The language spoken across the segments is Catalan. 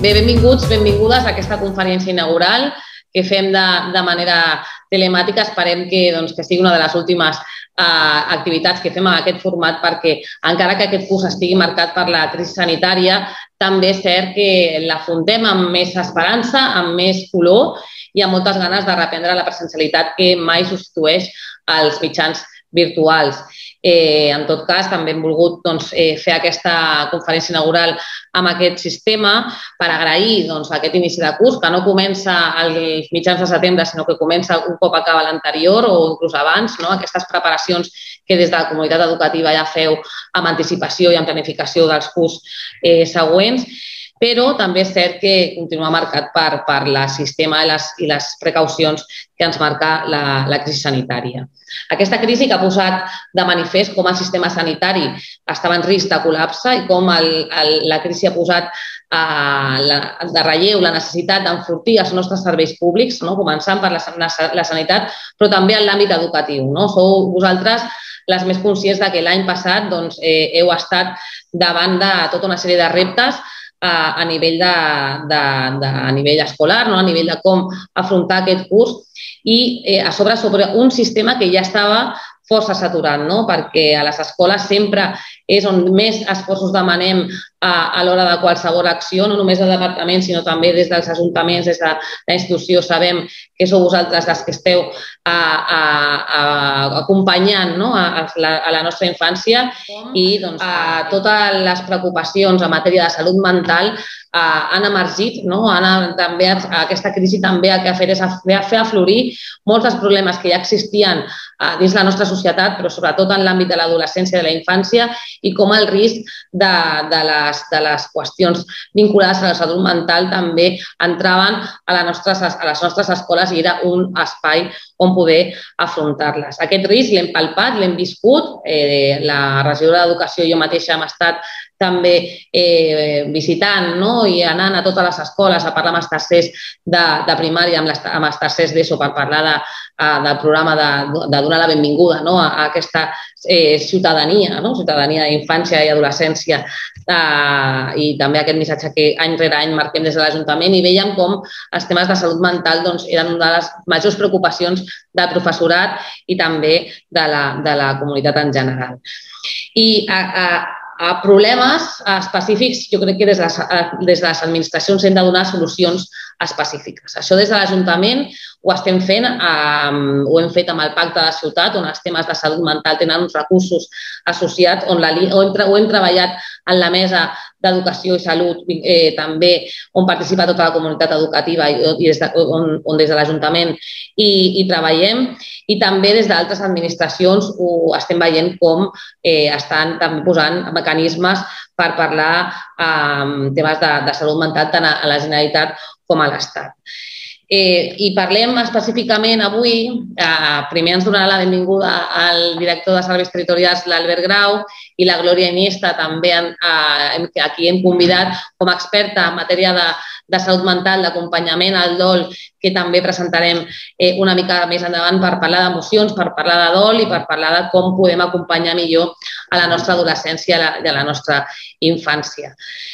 Bé, benvinguts, benvingudes a aquesta conferència inaugural que fem de manera telemàtica. Esperem que sigui una de les últimes activitats que fem en aquest format, perquè encara que aquest curs estigui marcat per la crisi sanitària, també és cert que l'afrontem amb més esperança, amb més color i amb moltes ganes de reprendre la presencialitat que mai substitueix els mitjans virtuals. En tot cas, també hem volgut fer aquesta conferència inaugural amb aquest sistema per agrair aquest inici de curs, que no comença als mitjans de setembre, sinó que comença un cop acaba l'anterior o inclús abans, aquestes preparacions que des de la comunitat educativa ja feu amb anticipació i amb planificació dels curs següents. Però també és cert que continua marcat per el sistema i les precaucions que ens marca la crisi sanitària. Aquesta crisi que ha posat de manifest com el sistema sanitari estava en risc de col·lapse i com la crisi ha posat de relleu la necessitat d'enfortir els nostres serveis públics, començant per la sanitat, però també en l'àmbit educatiu. Sou vosaltres les més conscients que l'any passat heu estat davant de tota una sèrie de reptes a nivell escolar, a nivell de com afrontar aquest curs i a sobre un sistema que ja estava força saturat, perquè a les escoles sempre és on més esforços demanem a l'hora de qualsevol acció, no només del departament, sinó també des dels ajuntaments, des de la institució. Sabem que sou vosaltres les que esteu acompanyant a la nostra infància i totes les preocupacions en matèria de salut mental han emergit. Aquesta crisi també el que ha fet és fer aflorir molts dels problemes que ja existien dins la nostra societat, però sobretot en l'àmbit de l'adolescència i de la infància, i com el risc de les qüestions vinculades a la salut mental també entraven a les nostres escoles i era un espai on poder afrontar-les. Aquest risc l'hem palpat, l'hem viscut. La regidora d'Educació i jo mateixa hem estat també visitant i anant a totes les escoles a parlar amb els tercers de primària, amb els tercers d'ESO, per parlar del programa de donar la benvinguda a aquesta ciutadania d'infància i adolescència, i també aquest missatge que any rere any marquem des de l'Ajuntament, i veiem com els temes de salut mental eren una de les majors preocupacions del professorat i també de la comunitat en general. I a problemes específics, jo crec que des de les administracions hem de donar solucions específiques. Això des de l'Ajuntament ho estem fent, ho hem fet amb el Pacte de Ciutat, on els temes de salut mental tenen uns recursos associats, on hem treballat en la mesa d'Educació i Salut, també on participa tota la comunitat educativa i on des de l'Ajuntament hi treballem, i també des d'altres administracions ho estem veient com estan també posant mecanismes per parlar temes de salut mental tant a la Generalitat com a l'Estat. I parlem específicament avui, primer ens donarà la benvinguda el director de Serveis Territorials, l'Albert Grau, i la Glòria Iniesta també, a qui hem convidat com a experta en matèria de salut mental, d'acompanyament al dol, que també presentarem una mica més endavant per parlar d'emocions, per parlar de dol i per parlar de com podem acompanyar millor a la nostra adolescència i a la nostra infància.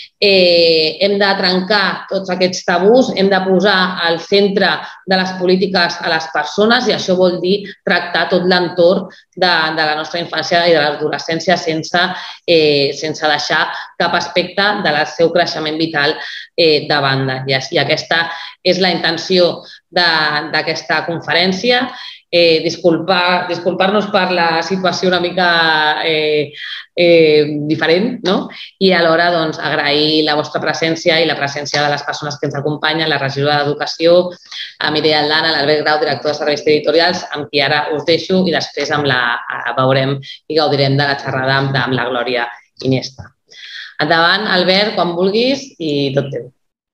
Hem de trencar tots aquests tabús, hem de posar al centre de les polítiques a les persones, i això vol dir tractar tot l'entorn de la nostra infància i de l'adolescència sense deixar cap aspecte del seu creixement vital de banda. I aquesta és la intenció d'aquesta conferència. Disculpar-nos per la situació una mica diferent, i alhora agrair la vostra presència i la presència de les persones que ens acompanyen, la regidora d'Educació, Mireia Aldana, l'Albert Grau, director de Serveis Territorials, amb qui ara us deixo, i després veurem i gaudirem de la xerrada amb la Glòria Iniesta. Endavant, Albert, quan vulguis, i tot teu.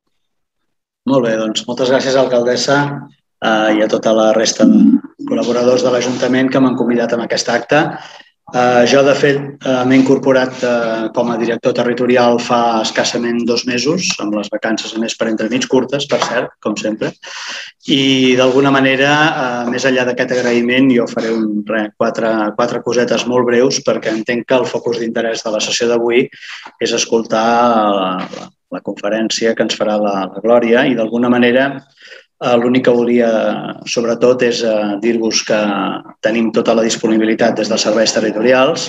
Molt bé, doncs moltes gràcies, alcaldessa, i a tota la resta de col·laboradors de l'Ajuntament que m'han convidat a aquest acte. Jo, de fet, m'he incorporat com a director territorial fa escassament 2 mesos, amb les vacances a més per entremig, curtes, per cert, com sempre. I d'alguna manera, més enllà d'aquest agraïment, jo faré 4 cosetes molt breus, perquè entenc que el focus d'interès de la sessió d'avui és escoltar la conferència que ens farà la Glòria i d'alguna manera l'únic que volia, sobretot, és dir-vos que tenim tota la disponibilitat des dels serveis territorials.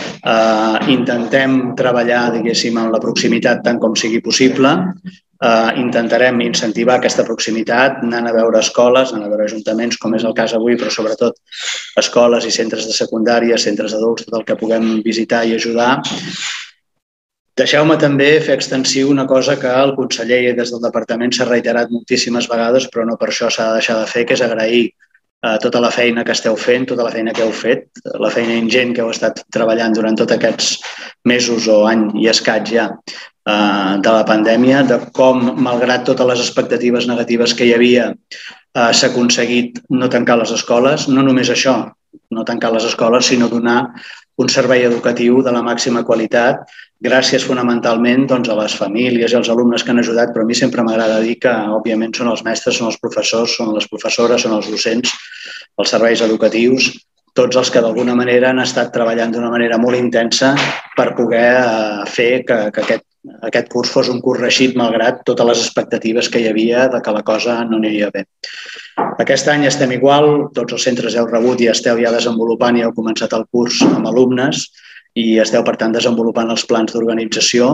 Intentem treballar, diguéssim, en la proximitat tant com sigui possible. Intentarem incentivar aquesta proximitat, anant a veure escoles, anant a veure ajuntaments, com és el cas avui, però sobretot escoles i centres de secundària, centres d'adults, tot el que puguem visitar i ajudar. Deixeu-me també fer extensiu una cosa que el conseller des del departament s'ha reiterat moltíssimes vegades, però no per això s'ha de deixar de fer, que és agrair tota la feina que esteu fent, tota la feina que heu fet, la feina ingent que heu estat treballant durant tots aquests mesos o any i escaig ja de la pandèmia, de com, malgrat totes les expectatives negatives que hi havia, s'ha aconseguit no tancar les escoles. No només això, no tancar les escoles, sinó donar un servei educatiu de la màxima qualitat, gràcies fonamentalment a les famílies i als alumnes que han ajudat, però a mi sempre m'agrada dir que, òbviament, són els mestres, són els professors, són les professores, són els docents, els serveis educatius, tots els que d'alguna manera han estat treballant d'una manera molt intensa per poder fer que aquest curs fos un curs reeixit, malgrat totes les expectatives que hi havia de que la cosa no aniria bé. Aquest any estem igual, tots els centres heu rebut i esteu ja desenvolupant i heu començat el curs amb alumnes i esteu, per tant, desenvolupant els plans d'organització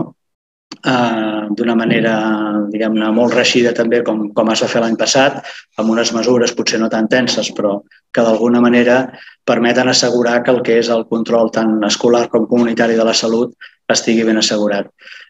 d'una manera, diguem-ne, molt reeixida també, com es va fer l'any passat, amb unes mesures potser no tan tenses, però que d'alguna manera permeten assegurar que el que és el control tant escolar com comunitari de la salut estigui ben assegurat.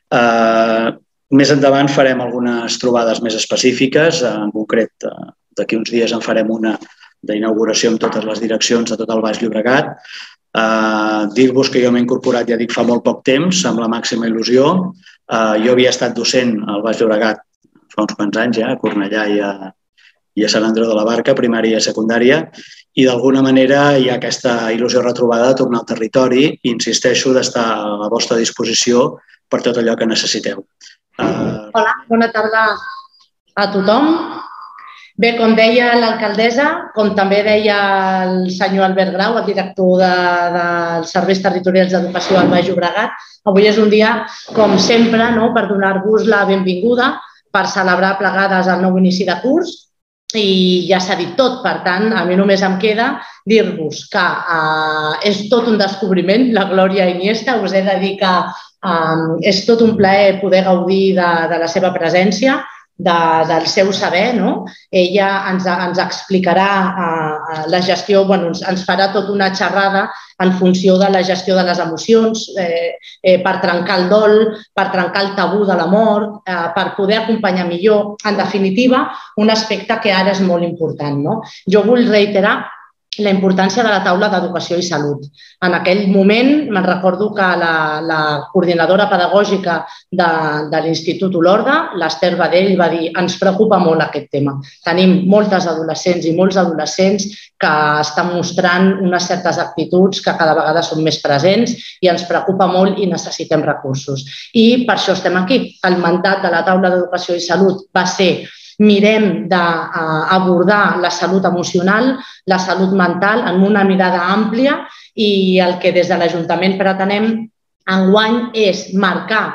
Més endavant farem algunes trobades més específiques, en concret, d'aquí uns dies en farem una d'inauguració amb totes les direccions de tot el Baix Llobregat. Dir-vos que jo m'he incorporat, ja dic, fa molt poc temps, amb la màxima il·lusió. Jo havia estat docent al Baix Llobregat fa uns quants anys ja, a Cornellà i a Sant Andreu de la Barca, primària i secundària, i d'alguna manera hi ha aquesta il·lusió retrobada de tornar al territori i insisteixo d'estar a la vostra disposició per tot allò que necessiteu. Hola, bona tarda a tothom. Bé, com deia l'alcaldessa, com també deia el senyor Albert Grau, el director dels Serveis Territorials d'Educació del Baix Llobregat, avui és un dia, com sempre, per donar-vos la benvinguda, per celebrar plegades el nou inici de curs i ja s'ha dit tot. Per tant, a mi només em queda dir-vos que és tot un descobriment, la Glòria Iniesta. Us he de dir que és tot un plaer poder gaudir de la seva presència, del seu saber. Ella ens explicarà la gestió, ens farà tota una xerrada en funció de la gestió de les emocions, per trencar el dol, per trencar el tabú de la mort, per poder acompanyar millor. En definitiva, un aspecte que ara és molt important. Jo vull reiterar la importància de la taula d'educació i salut. En aquell moment me'n recordo que la coordinadora pedagògica de l'Institut Olorda, l'Ester Badell, va dir: ens preocupa molt aquest tema. Tenim moltes adolescents i molts adolescents que estan mostrant unes certes actituds que cada vegada són més presents i ens preocupa molt i necessitem recursos. I per això estem aquí. El mandat de la taula d'educació i salut va ser: mirem d'abordar la salut emocional, la salut mental en una mirada àmplia, i el que des de l'Ajuntament pretenem enguany és marcar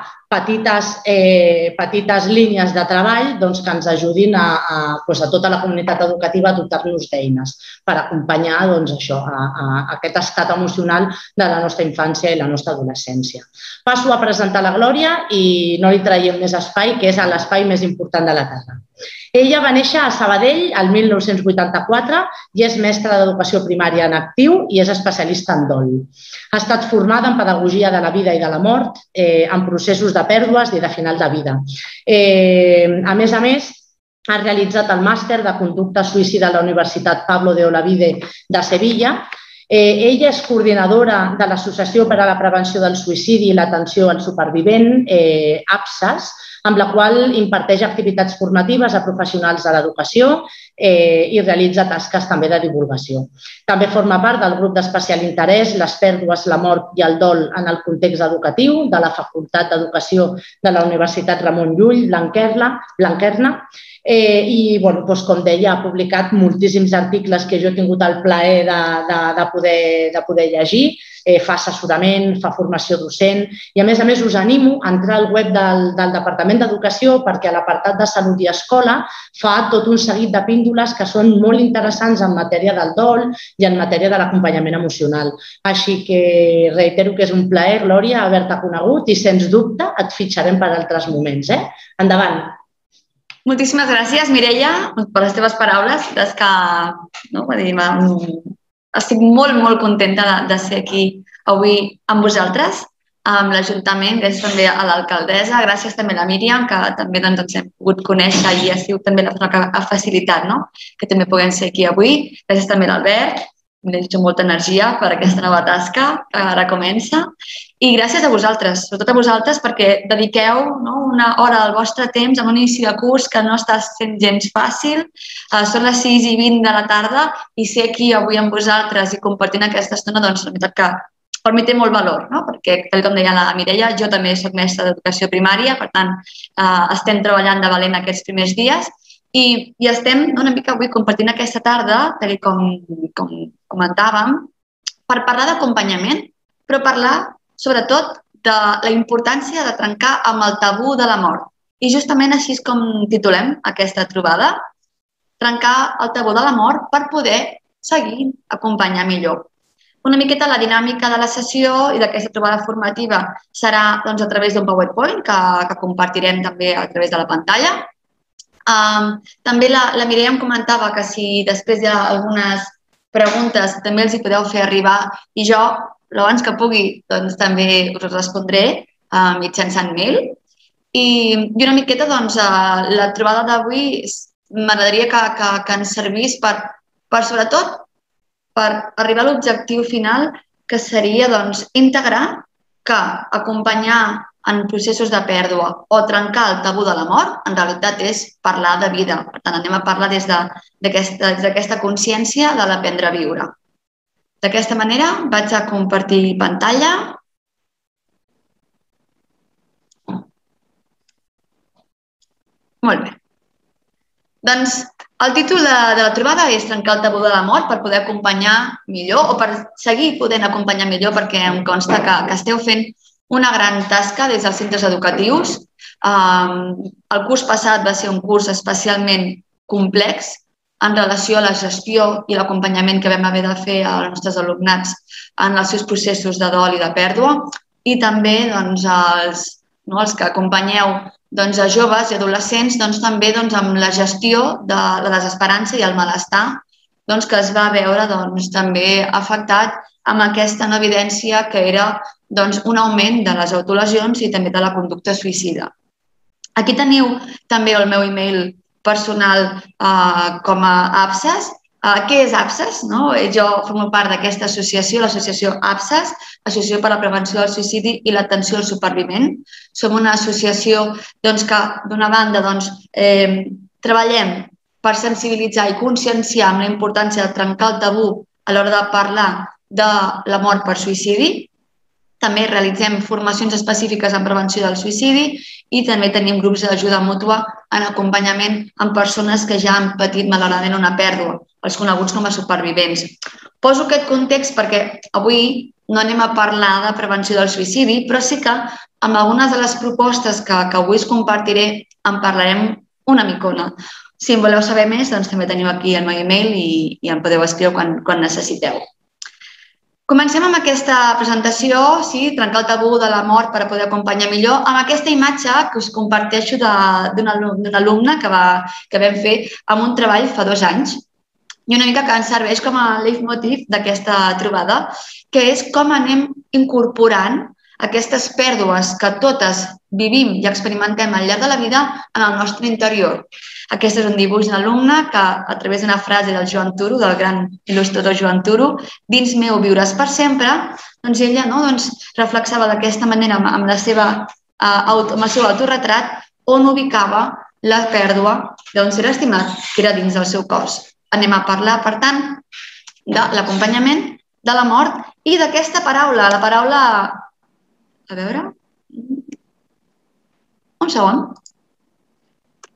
petites línies de treball que ens ajudin a tota la comunitat educativa a dotar-nos d'eines per acompanyar aquest estat emocional de la nostra infància i la nostra adolescència. Passo a presentar la Glòria i no li traiem més espai, que és l'espai més important de la tarda. Ella va néixer a Sabadell el 1984 i és mestra d'educació primària en actiu i és especialista en dol. Ha estat formada en pedagogia de la vida i de la mort, en processos de pèrdues i de final de vida. A més, ha realitzat el màster de conducta suïcida a la Universitat Pablo de Olavide de Sevilla. Ella és coordinadora de l'Associació per a la Prevenció del Suïcidi i l'Atenció al Supervivent, APSAS, amb la qual imparteix activitats formatives a professionals de l'educació i realitza tasques també de divulgació. També forma part del grup d'especial interès Les pèrdues, la mort i el dol en el context educatiu de la Facultat d'Educació de la Universitat Ramon Llull, Blanquerna. I, com deia, ha publicat moltíssims articles que jo he tingut el plaer de poder llegir. Fa assessorament, fa formació docent i, a més, us animo a entrar al web del Departament d'Educació perquè a l'apartat de Salut i Escola fa tot un seguit de píndoles que són molt interessants en matèria del dol i en matèria de l'acompanyament emocional. Així que reitero que és un plaer, Glòria, haver-te conegut i, sens dubte, et fitxarem per altres moments. Endavant! Moltíssimes gràcies, Mireia, per les teves paraules. Estic molt contenta de ser aquí avui amb vosaltres, amb l'Ajuntament, gràcies també a l'alcaldessa, gràcies també a la Míriam, que també ens hem pogut conèixer i ha sigut també la persona que ha facilitat que també puguem ser aquí avui. Gràcies també a l'Albert, li desitjo molta energia per aquesta nova tasca que ara comença. I gràcies a vosaltres, sobretot a vosaltres, perquè dediqueu una hora del vostre temps en un inici de curs que no està sent gens fàcil. Són les 6:20 de la tarda i ser aquí avui amb vosaltres i compartint aquesta estona, doncs la veritat que per mi té molt valor, perquè, tal com deia la Mireia, jo també soc mestra d'educació primària, per tant, estem treballant de valent aquests primers dies i estem una mica avui compartint aquesta tarda, tal com comentàvem, per parlar d'acompanyament, però parlar sobretot de la importància de trencar amb el tabú de la mort. I justament així és com titulem aquesta trobada, trencar el tabú de la mort per poder seguir acompanyar millor. Una miqueta la dinàmica de la sessió i d'aquesta trobada formativa serà a través d'un PowerPoint que compartirem també a través de la pantalla. També la Mireia em comentava que si després hi ha algunes preguntes també els hi podeu fer arribar i jo, abans que pugui, també us respondré mitjançant mail. I una miqueta, la trobada d'avui m'agradaria que ens servís per sobretot, per arribar a l'objectiu final, que seria integrar que acompanyar en processos de pèrdua o trencar el tabú de la mort, en realitat és parlar de vida. Per tant, anem a parlar des d'aquesta consciència de l'aprendre a viure. D'aquesta manera vaig a compartir pantalla. Molt bé. Doncs el títol de la trobada és trencar el tabú de la mort per poder acompanyar millor o per seguir podent acompanyar millor, perquè em consta que esteu fent una gran tasca des dels centres educatius. El curs passat va ser un curs especialment complex en relació a la gestió i l'acompanyament que vam haver de fer als nostres alumnats en els seus processos de dol i de pèrdua i també els que acompanyeu a joves i adolescents també amb la gestió de la desesperança i el malestar que es va veure també afectat amb aquesta nova evidència que era un augment de les autolesions i també de la conducta suïcida. Aquí teniu també el meu e-mail personal com a APSAS. Què és APSAS? Jo formo part d'aquesta associació, l'associació APSAS, Associació per a la Prevenció del Suïcidi i l'Atenció al Supervivent. Som una associació que, d'una banda, treballem per sensibilitzar i conscienciar amb la importància de trencar el tabú a l'hora de parlar de la mort per suïcidi. També realitzem formacions específiques en prevenció del suïcidi i també tenim grups d'ajuda mútua en acompanyament amb persones que ja han patit malauradament una pèrdua, els coneguts com a supervivents. Poso aquest context perquè avui no anem a parlar de prevenció del suïcidi, però sí que amb algunes de les propostes que avui us compartiré en parlarem una micona. Si en voleu saber més, també teniu aquí el meu e-mail i em podeu escriure quan necessiteu. Comencem amb aquesta presentació, trencar el tabú de la mort per a poder acompanyar millor, amb aquesta imatge que us comparteixo d'un alumne que vam fer amb un treball fa 2 anys i una mica que ens serveix com a leitmotiv d'aquesta trobada, que és com anem incorporant aquestes pèrdues que totes vivim i experimentem al llarg de la vida en el nostre interior. Aquest és un dibuix d'un alumne que, a través d'una frase del Joan Turo, del gran il·lustrador Joan Turo, dins meu viuràs per sempre, ella reflexava d'aquesta manera amb el seu autorretrat on ubicava la pèrdua d'un ser estimat que era dins del seu cos. Anem a parlar, per tant, de l'acompanyament, de la mort i d'aquesta paraula, la paraula... A veure... Un segon.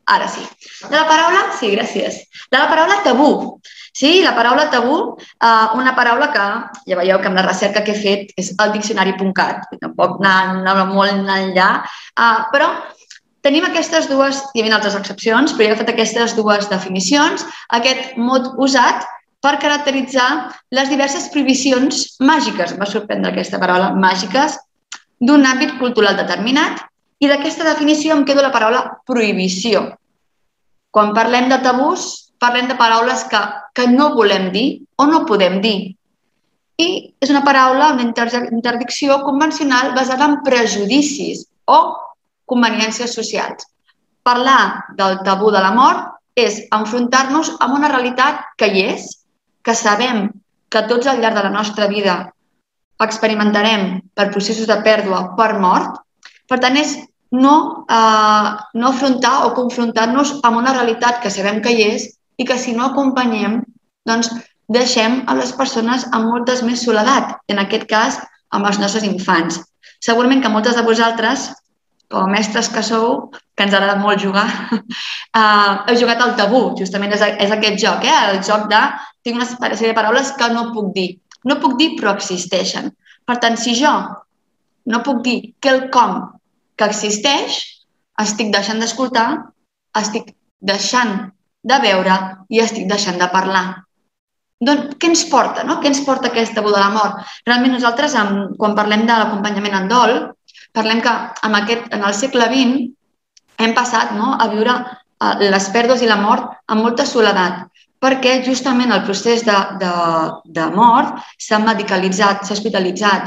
Ara sí. De la paraula, sí, gràcies. De la paraula tabú. Sí, la paraula tabú, una paraula que ja veieu que amb la recerca que he fet és el diccionari.cat, tampoc anava molt enllà, però tenim aquestes dues, hi havia altres excepcions, però he agafat aquestes dues definicions, aquest mot usat per caracteritzar les diverses prohibicions màgiques, em va sorprendre aquesta paraula, màgiques, d'un àmbit cultural determinat. I d'aquesta definició em quedo la paraula prohibició. Quan parlem de tabús, parlem de paraules que no volem dir o no podem dir. I és una paraula, una interdicció convencional basada en prejudicis o conveniències socials. Parlar del tabú de la mort és enfrontar-nos amb una realitat que hi és, que sabem que tots al llarg de la nostra vida experimentarem per processos de pèrdua, per mort. Per tant, és no afrontar o confrontar-nos amb una realitat que sabem que hi és i que si no acompanyem, doncs deixem a les persones amb moltes més soledat, en aquest cas amb els nostres infants. Segurament que moltes de vosaltres, com a mestres que sou, que ens agrada molt jugar, heu jugat al tabú, justament és aquest joc, el joc de tinc una sèrie de paraules que no puc dir. No puc dir, però existeixen. Per tant, si jo no puc dir quelcom que existeix, estic deixant d'escoltar, estic deixant de veure i estic deixant de parlar. Doncs, què ens porta? Què ens porta aquest tabú de la mort? Realment nosaltres, quan parlem de l'acompanyament en dol, parlem que en el segle XX hem passat a viure les pèrdues i la mort amb molta soledat, perquè justament el procés de mort s'ha medicalitzat, s'ha hospitalitzat.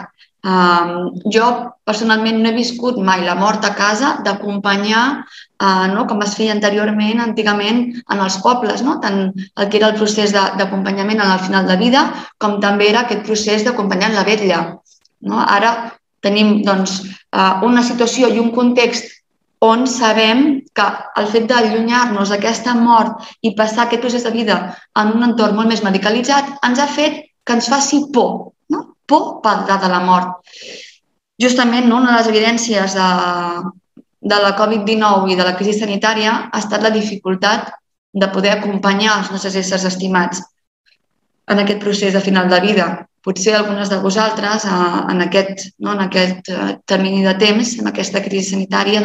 Jo personalment no he viscut mai la mort a casa d'acompanyar, com es feia antigament en els pobles, tant el que era el procés d'acompanyament al final de vida com també era aquest procés d'acompanyar en la vetlla. Ara tenim una situació i un context on sabem que el fet d'allunyar-nos d'aquesta mort i passar aquest procés de vida en un entorn molt més medicalitzat ens ha fet que ens faci por, por parlar de la mort. Justament una de les evidències de la Covid-19 i de la crisi sanitària ha estat la dificultat de poder acompanyar els nostres éssers estimats en aquest procés de final de vida. Potser algunes de vosaltres en aquest termini de temps, en aquesta crisi sanitària,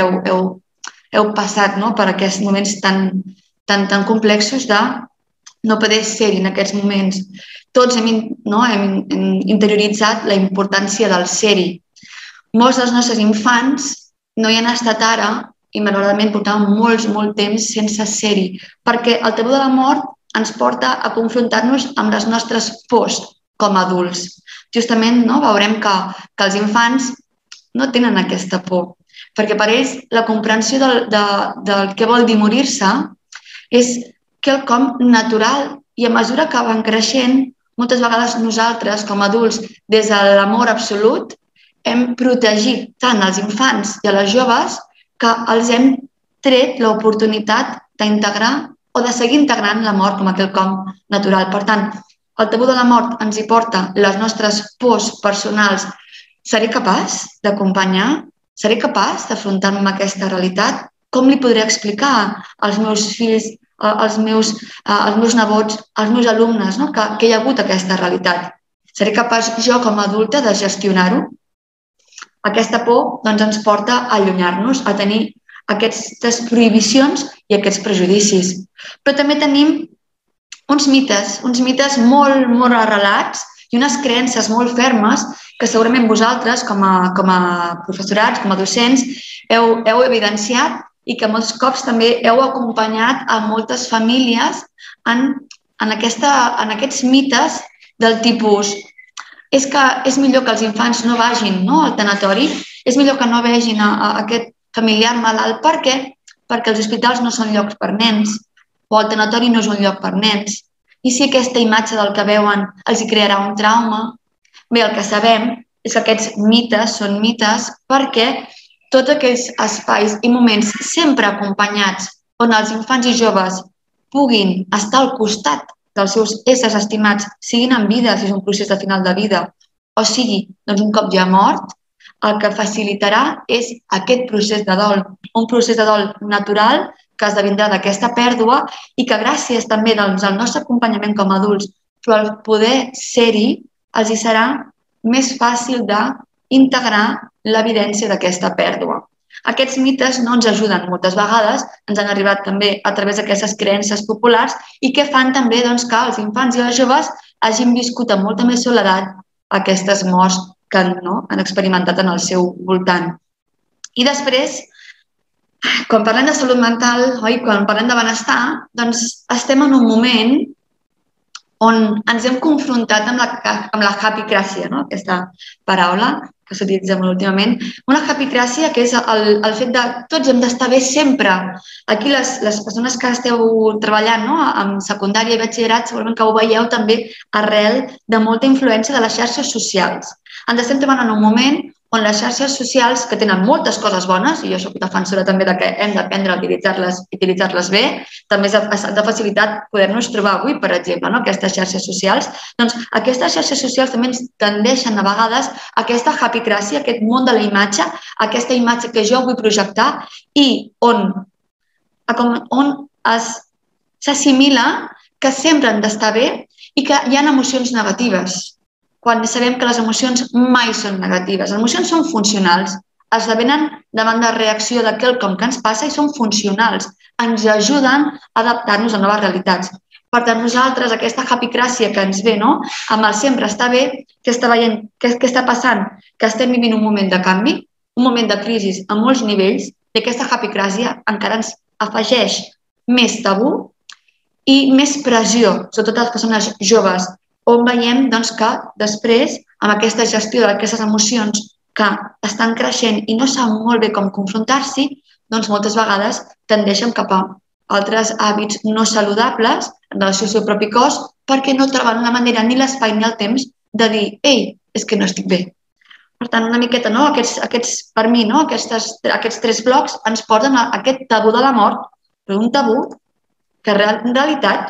heu passat per aquests moments tan complexos de no poder ser-hi en aquests moments. Tots hem interioritzat la importància del ser-hi. Molts dels nostres infants no hi han estat ara i malauradament portaven molt temps sense ser-hi, perquè el tabú de la mort ens porta a confrontar-nos amb les nostres pors com a adults. Justament veurem que els infants no tenen aquesta por, perquè per ells la comprensió del que vol dir morir-se és quelcom natural i a mesura que van creixent, moltes vegades nosaltres com a adults, des de l'amor absolut, hem protegit tant els infants i a les joves que els hem tret l'oportunitat d'integrar o de seguir integrant la mort com a quelcom natural. Per tant, el tabú de la mort ens hi porta les nostres pors personals. Seré capaç d'acompanyar? Seré capaç d'afrontar-me amb aquesta realitat? Com li podré explicar als meus fills, als meus nebots, als meus alumnes que hi ha hagut aquesta realitat? Seré capaç jo com a adulta de gestionar-ho? Aquesta por ens porta a allunyar-nos, a tenir aquestes prohibicions i aquests prejudicis. Però també tenim uns mites molt arrelats i unes creences molt fermes que segurament vosaltres, com a professorats, com a docents, heu evidenciat i que molts cops també heu acompanyat a moltes famílies en aquests mites del tipus és que és millor que els infants no vagin al tanatori, és millor que no vegin aquest familiar malalt. Per què? Perquè els hospitals no són llocs per nens o el tanatori no és un lloc per nens. I si aquesta imatge del que veuen els hi crearà un trauma? Bé, el que sabem és que aquests mites són mites perquè tots aquells espais i moments sempre acompanyats on els infants i joves puguin estar al costat dels seus éssers estimats, siguin en vida, si és un procés de final de vida, o sigui, un cop ja mort, el que facilitarà és aquest procés de dol, un procés de dol natural que esdevindrà d'aquesta pèrdua i que gràcies també al nostre acompanyament com a adults, però al poder ser-hi, els hi serà més fàcil d'integrar l'evidència d'aquesta pèrdua. Aquests mites no ens ajuden moltes vegades, ens han arribat també a través d'aquestes creences populars i que fan també que els infants i els joves hagin viscut amb molta més soledat aquestes morts que han experimentat en el seu voltant. I després, quan parlem de salut mental, quan parlem de benestar, doncs estem en un moment on ens hem confrontat amb la happycràcia, aquesta paraula que s'utilitza molt últimament. Una happycràcia que és el fet de tots hem d'estar bé sempre. Aquí les persones que esteu treballant en secundària i batxillerat segurament que ho veieu també arrel de molta influència de les xarxes socials. Ens estem trobant en un moment on les xarxes socials, que tenen moltes coses bones, i jo soc defensora també que hem d'aprendre a utilitzar-les bé, també s'ha facilitat poder-nos trobar avui, per exemple, aquestes xarxes socials. Doncs aquestes xarxes socials també ens tendeixen a vegades a aquesta happycràcia, aquest món de la imatge, aquesta imatge que jo vull projectar i on s'assimila que sempre hem d'estar bé i que hi ha emocions negatives, quan sabem que les emocions mai són negatives. Les emocions són funcionals, esdevenen davant de reacció de quelcom que ens passa i són funcionals, ens ajuden a adaptar-nos a noves realitats. Per tant, nosaltres, aquesta happycràcia que ens ve, amb el sempre estar bé, què està veient, què està passant? Que estem vivint un moment de canvi, un moment de crisi a molts nivells, i aquesta happycràcia encara ens afegeix més tabú i més pressió, sobretot a les persones joves, on veiem que després, amb aquesta gestió d'aquestes emocions que estan creixent i no saben molt bé com confrontar-s'hi, doncs moltes vegades tendeixen cap a altres hàbits no saludables en relació al seu propi cos perquè no troben la manera ni l'espai ni el temps de dir «Ei, és que no estic bé». Per tant, una miqueta, per mi, aquests 3 blocs ens porten a aquest tabú de la mort, però un tabú que en realitat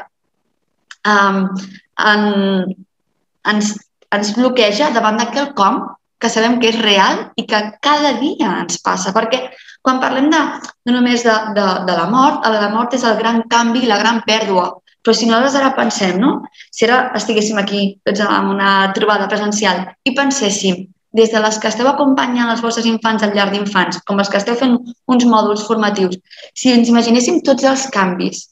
ens bloqueja davant de quelcom que sabem que és real i que cada dia ens passa. Perquè quan parlem no només de la mort és el gran canvi i la gran pèrdua. Però si nosaltres ara pensem, si ara estiguéssim aquí tots en una trobada presencial i penséssim, des de les que esteu acompanyant els vostres infants al llar d'infants, com els que esteu fent uns mòduls formatius, si ens imaginéssim tots els canvis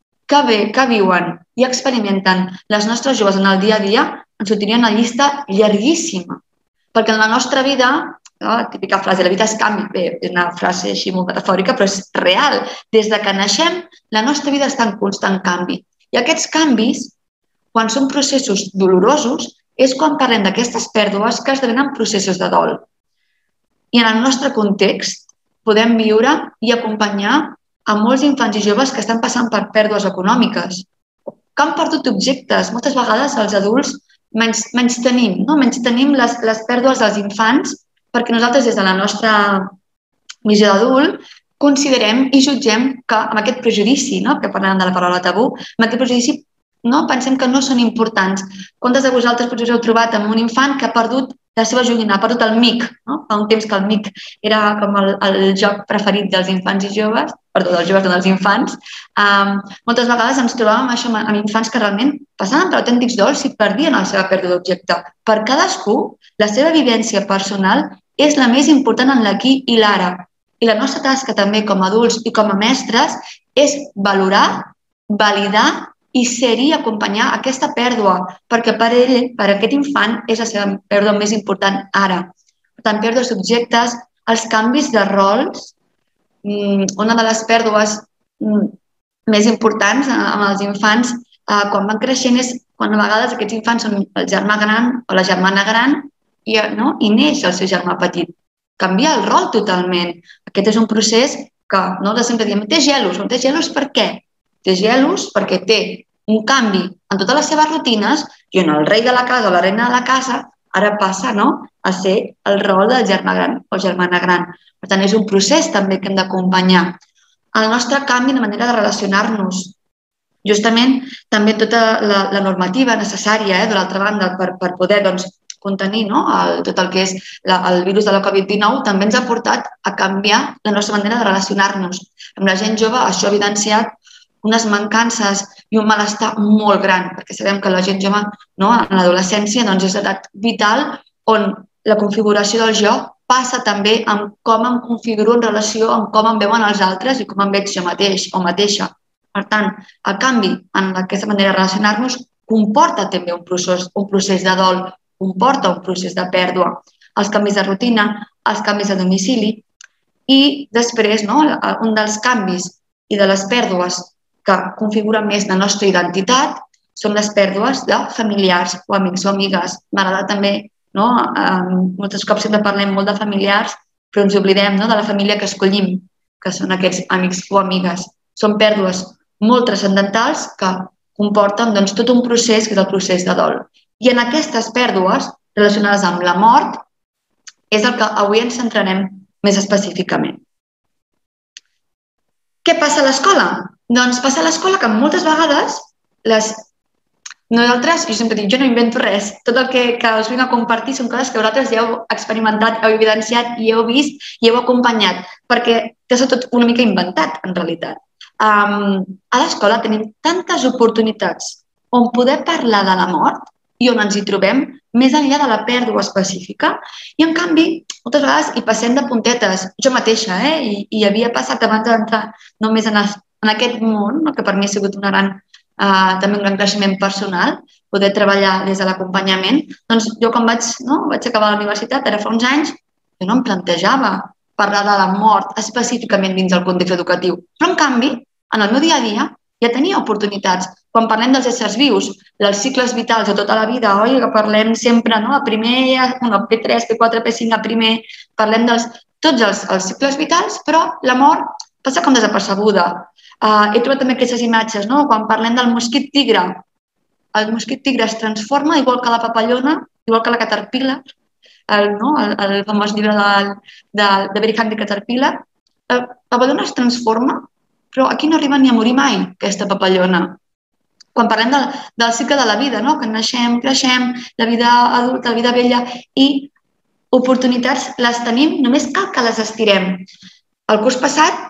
que viuen i experimenten les nostres joves en el dia a dia, ens sortiria una llista llarguíssima. Perquè en la nostra vida, la típica frase, la vida és canvi, bé, és una frase així molt metafòrica, però és real. Des de que naixem, la nostra vida està en constant canvi. I aquests canvis, quan són processos dolorosos, és quan parlem d'aquestes pèrdues que esdevenen processos de dol. I en el nostre context podem viure i acompanyar a molts infants i joves que estan passant per pèrdues econòmiques, que han perdut objectes. Moltes vegades els adults menys tenim les pèrdues dels infants perquè nosaltres des de la nostra visió d'adult considerem i jutgem que amb aquest prejudici, que parlàvem de la paraula tabú, amb aquest prejudici pensem que no són importants. Quantes de vosaltres potser us heu trobat amb un infant que ha perdut la seva joguina, ha perdut el mic, fa un temps que el mic era com el joc preferit dels infants i joves, perdó, dels joves o dels infants. Moltes vegades ens trobàvem amb infants que realment passaven per autèntics dols i perdien la seva pèrdua d'objecte. Per cadascú, la seva vivència personal és la més important en l'aquí i l'ara. I la nostra tasca també com a adults i com a mestres és valorar, validar i ser-hi acompanyar aquesta pèrdua, perquè per ell, per aquest infant, és la seva pèrdua més important ara. Per tant, pèrdues d'objectes, els canvis de rols, una de les pèrdues més importants amb els infants quan van creixent és quan a vegades aquests infants són el germà gran o la germana gran i neix el seu germà petit. Canvia el rol totalment. Aquest és un procés que nosaltres sempre diem, té gelos. Té gelos per què? Té gelos perquè té un canvi en totes les seves rutines i on el rei de la casa o la reina de la casa ara passa a ser el rol del germà gran o germana gran. Per tant, és un procés també que hem d'acompanyar. El nostre canvi de manera de relacionar-nos. Justament també tota la normativa necessària, d'altra banda, per poder contenir tot el que és el virus de la Covid-19 també ens ha portat a canviar la nostra manera de relacionar-nos. Amb la gent jove això ha evidenciat unes mancances i un malestar molt gran, perquè sabem que la gent jove en l'adolescència és l'edat vital on la configuració del jo passa també amb com em configuro en relació amb com em veuen els altres i com em veig jo mateix o mateixa. Per tant, el canvi en aquesta manera de relacionar-nos comporta també un procés de dol, comporta un procés de pèrdua, els canvis de rutina, els canvis de domicili i després un dels canvis i de les pèrdues que configuren més la nostra identitat són les pèrdues de familiars o amics o amigues. M'agrada també, molts cops sempre parlem molt de familiars, però ens oblidem de la família que escollim, que són aquests amics o amigues. Són pèrdues molt transcendentals que comporten tot un procés que és el procés de dol. I en aquestes pèrdues relacionades amb la mort és el que avui ens centrarem més específicament. Què passa a l'escola? Doncs passa a l'escola que moltes vegades nosaltres, jo sempre dic, jo no invento res, tot el que us vinc a compartir són coses que vosaltres ja heu experimentat, heu evidenciat i heu vist i heu acompanyat, perquè és tot una mica inventat, en realitat. A l'escola tenim tantes oportunitats on poder parlar de la mort i on ens hi trobem més enllà de la pèrdua específica i, en canvi, moltes vegades hi passem de puntetes. Jo mateixa, i havia passat abans d'entrar només en aquest món, que per mi ha sigut també un gran creixement personal, poder treballar des de l'acompanyament. Doncs jo quan vaig acabar la universitat, ara fa uns anys, jo no em plantejava parlar de la mort específicament dins del context educatiu. Però, en canvi, en el meu dia a dia ja tenia oportunitats. Quan parlem dels éssers vius, dels cicles vitals de tota la vida, que parlem sempre a primer, P3, P4, P5, a primer, parlem de tots els cicles vitals, però la mort passa com desapercebuda. He trobat també aquestes imatges, quan parlem del mosquit tigre. El mosquit tigre es transforma igual que la papallona, igual que la caterpillar, el famós llibre de Very Hungry Caterpillar. La papallona es transforma, però aquí no arriba ni a morir mai, aquesta papallona. Quan parlem del cicle de la vida, que naixem, creixem, la vida adulta, la vida vella, i oportunitats les tenim, només cal que les estirem. El curs passat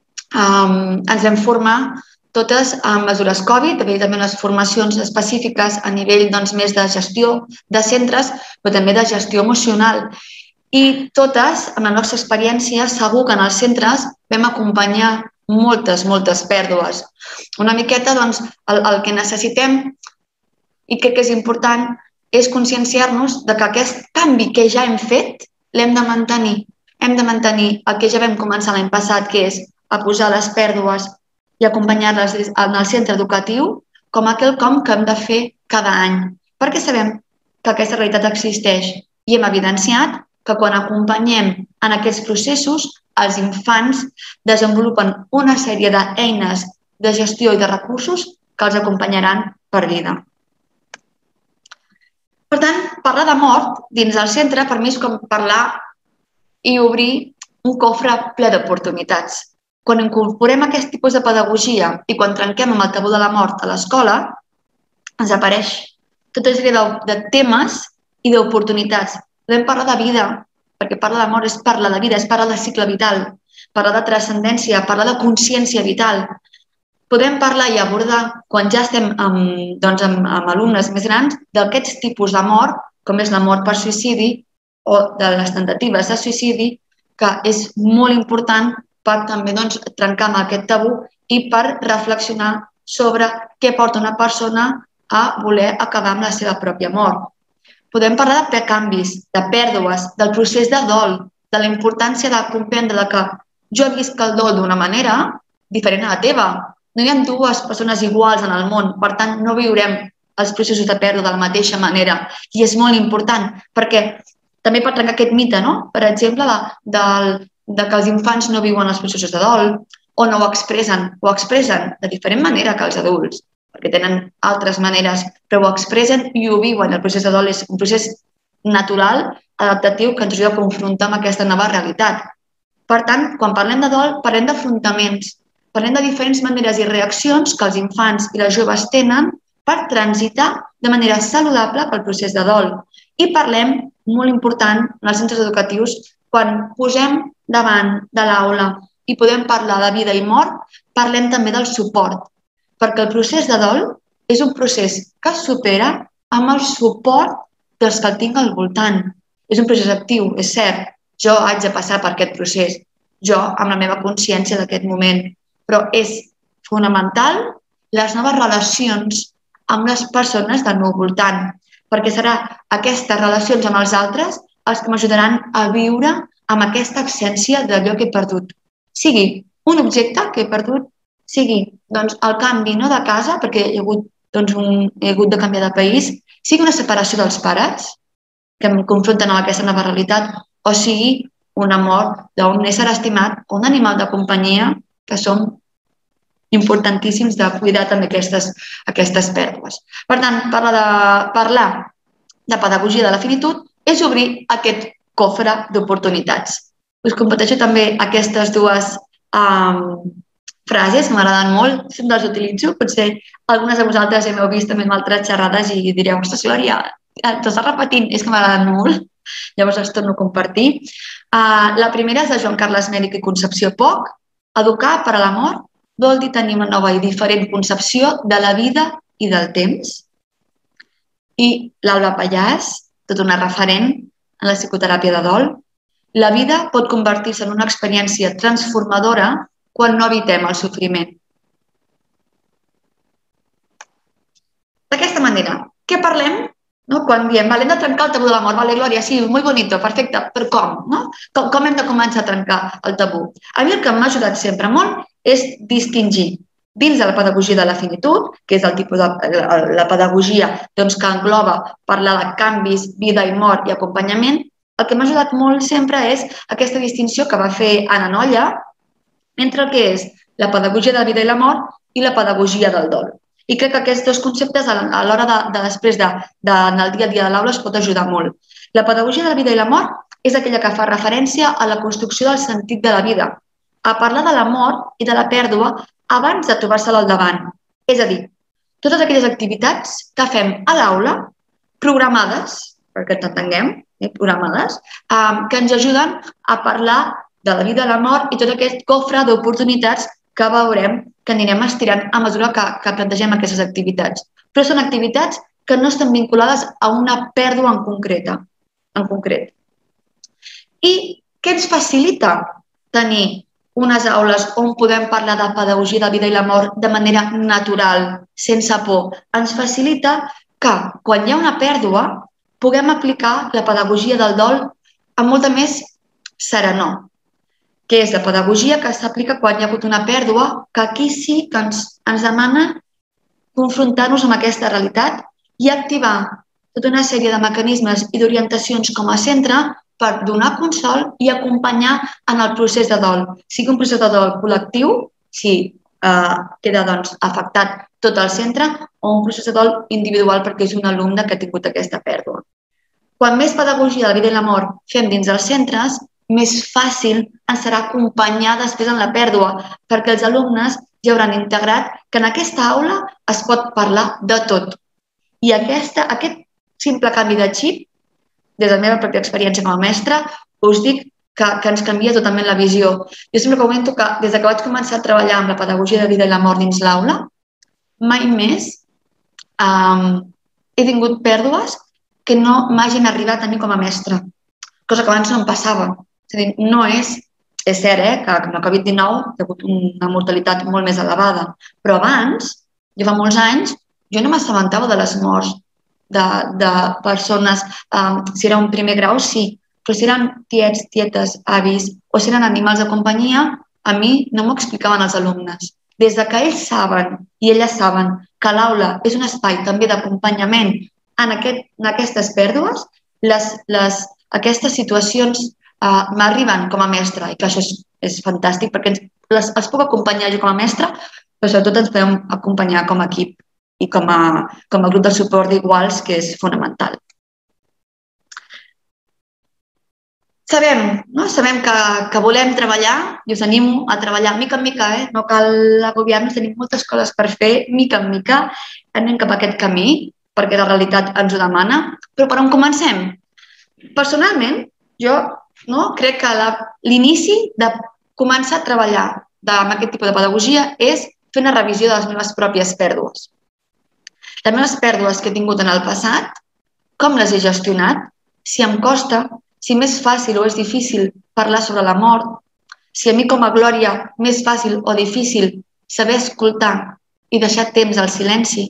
ens vam formar totes amb mesures Covid, també unes formacions específiques a nivell més de gestió de centres, però també de gestió emocional. I totes, amb la nostra experiència, segur que en els centres vam acompanyar moltes pèrdues. Una miqueta, el que necessitem, i crec que és important, és conscienciar-nos que aquest canvi que ja hem fet l'hem de mantenir. Hem de mantenir el que ja vam començar l'any passat, que és a posar les pèrdues i acompanyar-les en el centre educatiu com quelcom que hem de fer cada any, perquè sabem que aquesta realitat existeix i hem evidenciat que quan acompanyem en aquests processos, els infants desenvolupen una sèrie d'eines de gestió i de recursos que els acompanyaran per vida. Per tant, parlar de mort dins del centre per mi és com parlar i obrir un cofre ple d'oportunitats. Quan incorporem aquest tipus de pedagogia i quan trenquem amb el tabú de la mort a l'escola, ens apareix tota una sèrie de temes i d'oportunitats. Podem parlar de vida, perquè parlar de mort és parlar de vida, és parlar de cicle vital, parlar de transcendència, parlar de consciència vital. Podem parlar i abordar, quan ja estem amb alumnes més grans, d'aquests tipus de mort, com és la mort per suïcidi o de les tentatives de suïcidi, que és molt important per també trencar amb aquest tabú i per reflexionar sobre què porta una persona a voler acabar amb la seva pròpia mort. Podem parlar de canvis, de pèrdues, del procés de dol, de la importància de comprendre que jo he vist el dol d'una manera diferent a la teva. No hi ha dues persones iguals en el món, per tant, no viurem els processos de pèrdua de la mateixa manera. I és molt important, perquè també per trencar aquest mite, per exemple, que els infants no viuen els processos de dol o no ho expressen de diferent manera que els adults, perquè tenen altres maneres, però ho expressen i ho viuen. El procés de dol és un procés natural, adaptatiu, que ens ajuda a confrontar amb aquesta nova realitat. Per tant, quan parlem de dol, parlem d'afrontaments, parlem de diferents maneres i reaccions que els infants i les joves tenen per transitar de manera saludable pel procés de dol. I parlem, molt important, en els centres educatius, quan posem davant de l'aula i podem parlar de vida i mort, parlem també del suport, perquè el procés de dol és un procés que es supera amb el suport dels que el tinc al voltant. És un procés actiu, és cert, jo haig de passar per aquest procés, jo amb la meva consciència d'aquest moment, però és fonamental les noves relacions amb les persones del meu voltant, perquè serà aquestes relacions amb els altres els que m'ajudaran a viure amb aquesta absència d'allò que he perdut. Sigui un objecte que he perdut, sigui el canvi de casa, perquè he hagut de canviar de país, sigui una separació dels pares, que em confronten amb aquesta nova realitat, o sigui una mort d'un ésser estimat o un animal de companyia, que són importantíssims de cuidar també aquestes pèrdues. Per tant, parlar de pedagogia de la finitud és obrir aquest cofre d'oportunitats. Us comparteixo també aquestes dues frases que m'agraden molt, sempre les utilitzo, potser algunes de vosaltres ja m'heu vist també en altres xerrades i direu, ostres, Glòria, t'estàs repetint, és que m'agraden molt, llavors els torno a compartir. La primera és de Joan Carles Mèric i Concepció Poch. Educar per a la mort vol dir tenir una nova i diferent concepció de la vida i del temps. I l'Alba Pallàs, tota una referent en la psicoteràpia de dol. La vida pot convertir-se en una experiència transformadora quan no evitem el sofriment. D'aquesta manera, què parlem? Quan diem, hem de trencar el tabú de la mort, vale, Glòria, sí, molt bonito, perfecte, però com? Com hem de començar a trencar el tabú? A mi el que m'ha ajudat sempre molt és distingir dins de la pedagogia de la finitud, que és el tipus de la pedagogia que engloba parlar de canvis, vida i mort i acompanyament, el que m'ha ajudat molt sempre és aquesta distinció que va fer Anna Nolla entre el que és la pedagogia de la vida i la mort i la pedagogia del dol. I crec que aquests dos conceptes a l'hora de després del dia a dia de l'aula es pot ajudar molt. La pedagogia de la vida i la mort és aquella que fa referència a la construcció del sentit de la vida, a parlar de la mort i de la pèrdua abans de trobar-se-la al davant. És a dir, totes aquelles activitats que fem a l'aula, programades, perquè ens entenguem, programades, que ens ajuden a parlar de la vida i la mort i tot aquest cofre d'oportunitats que veurem que anirem estirant a mesura que plantegem aquestes activitats. Però són activitats que no estan vinculades a una pèrdua en concret. I què ens facilita tenir unes aules on podem parlar de pedagogia de vida i la mort de manera natural, sense por? Ens facilita que quan hi ha una pèrdua puguem aplicar la pedagogia del dol amb molta més serenor, que és la pedagogia que s'aplica quan hi ha hagut una pèrdua, que aquí sí que ens demana confrontar-nos amb aquesta realitat i activar tota una sèrie de mecanismes i d'orientacions com a centre per donar consol i acompanyar en el procés de dol. Sigui un procés de dol col·lectiu, si queda afectat tot el centre, o un procés de dol individual perquè és un alumne que ha tingut aquesta pèrdua. Quan més pedagogia de la vida i la mort fem dins els centres, més fàcil ens serà acompanyar després en la pèrdua, perquè els alumnes ja hauran integrat que en aquesta aula es pot parlar de tot. I aquest simple canvi de xip, des de la meva pròpia experiència com a mestra, us dic que ens canvia totalment la visió. Jo sempre comento que des que vaig començar a treballar amb la pedagogia de vida i la mort dins l'aula, mai més he tingut pèrdues que no m'hagin arribat a mi com a mestra, cosa que abans no em passava. És a dir, no és cert que amb la Covid-19 hi ha hagut una mortalitat molt més elevada, però abans, jo fa molts anys, jo no m'assabentava de les morts de persones, si era un primer grau, sí, però si eren tiets, tietes, avis o si eren animals de companyia, a mi no m'ho explicaven els alumnes. Des que ells saben i elles saben que l'aula és un espai també d'acompanyament en aquestes pèrdues, aquestes situacions m'arriben com a mestra i que això és fantàstic perquè els puc acompanyar jo com a mestra, però sobretot ens podem acompanyar com a equip i com a grup de suport d'iguals, que és fonamental. Sabem que volem treballar i us animo a treballar mica en mica, no cal agobiar-nos, tenim moltes coses per fer, mica en mica, anem cap a aquest camí perquè la realitat ens ho demana. Però per on comencem? Personalment, jo crec que l'inici de començar a treballar amb aquest tipus de pedagogia és fer una revisió de les meves pròpies pèrdues. Les meves pèrdues que he tingut en el passat, com les he gestionat, si em costa, si m'és fàcil o és difícil parlar sobre la mort, si a mi com a Glòria m'és fàcil o difícil saber escoltar i deixar temps al silenci.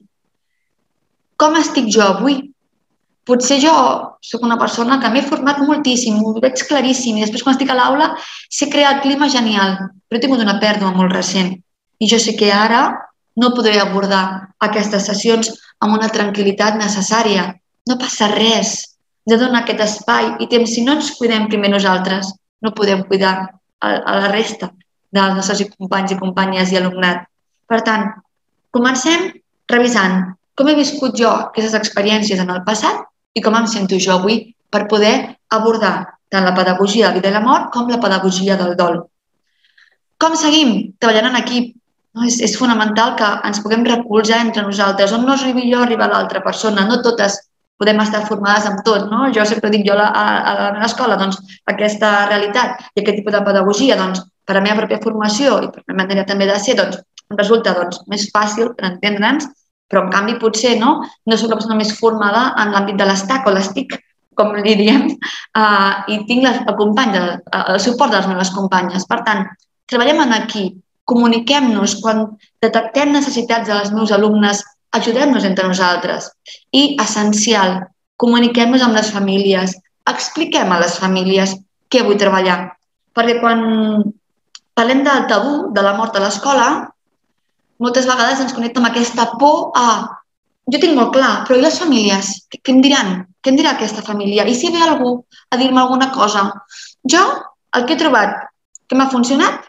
Com estic jo avui? Potser jo soc una persona que m'he format moltíssim, ho veig claríssim i després quan estic a l'aula sé crear el clima genial, però he tingut una pèrdua molt recent i jo sé que ara no podré abordar aquestes sessions amb una tranquil·litat necessària. No passa res. Hem de donar aquest espai i temps. Si no ens cuidem primer nosaltres, no podem cuidar a la resta dels nostres companys i companyes i alumnat. Per tant, comencem revisant com he viscut jo aquestes experiències en el passat i com em sento jo avui per poder abordar tant la pedagogia de la vida i la mort com la pedagogia del dol. Com seguim? Treballant en equip. És fonamental que ens puguem recolzar entre nosaltres. On no arribi jo, arriba l'altra persona. No totes podem estar formades amb tot. Jo sempre dic jo a la meva escola aquesta realitat i aquest tipus de pedagogia per a la meva pròpia formació i per la manera també de ser em resulta més fàcil per entendre'ns, però en canvi potser no soc la persona més formada en l'àmbit de l'ESTAC o l'ESTIC, com li diem, i tinc el suport de les meves companyes. Per tant, treballem en equip, comuniquem-nos, quan detectem necessitats dels meus alumnes, ajudem-nos entre nosaltres. I, essencial, comuniquem-nos amb les famílies, expliquem a les famílies què vull treballar. Perquè quan parlem del tabú de la mort a l'escola, moltes vegades ens connecta amb aquesta por a jo tinc molt clar, però i les famílies? Què em diran? Què em dirà aquesta família? I si ve algú a dir-me alguna cosa? Jo, el que he trobat que m'ha funcionat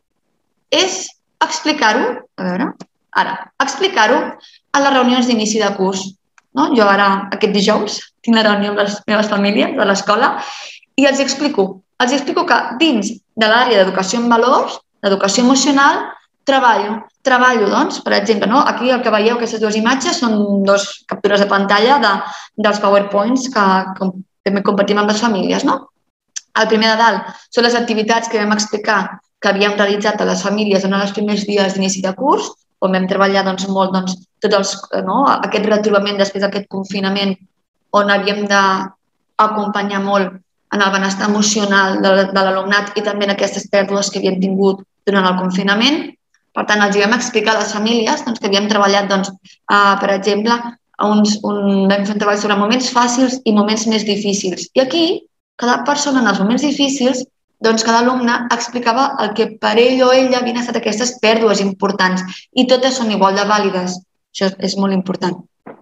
és explicar-ho, explicar-ho a les reunions d'inici de curs. Jo ara, aquest dijous, tinc la reunió amb les meves famílies de l'escola i els explico. Els explico que dins de l'àrea d'educació en valors, d'educació emocional, treballo, per exemple, aquí el que veieu, aquestes dues imatges, són dues captures de pantalla dels PowerPoints que també compartim amb les famílies. El primer de dalt són les activitats que vam explicar que havíem realitzat a les famílies en els primers dies d'inici de curs, on vam treballar molt tot aquest retrobament després d'aquest confinament, on havíem d'acompanyar molt en el benestar emocional de l'alumnat i també en aquestes pèrdues que havien tingut durant el confinament. Per tant, els vam explicar a les famílies que havíem treballat, per exemple, vam fer un treball sobre moments fàcils i moments més difícils. I aquí, cada persona en els moments difícils, cada alumne explicava el que per ell o ella havien estat aquestes pèrdues importants i totes són igual de vàlides. Això és molt important.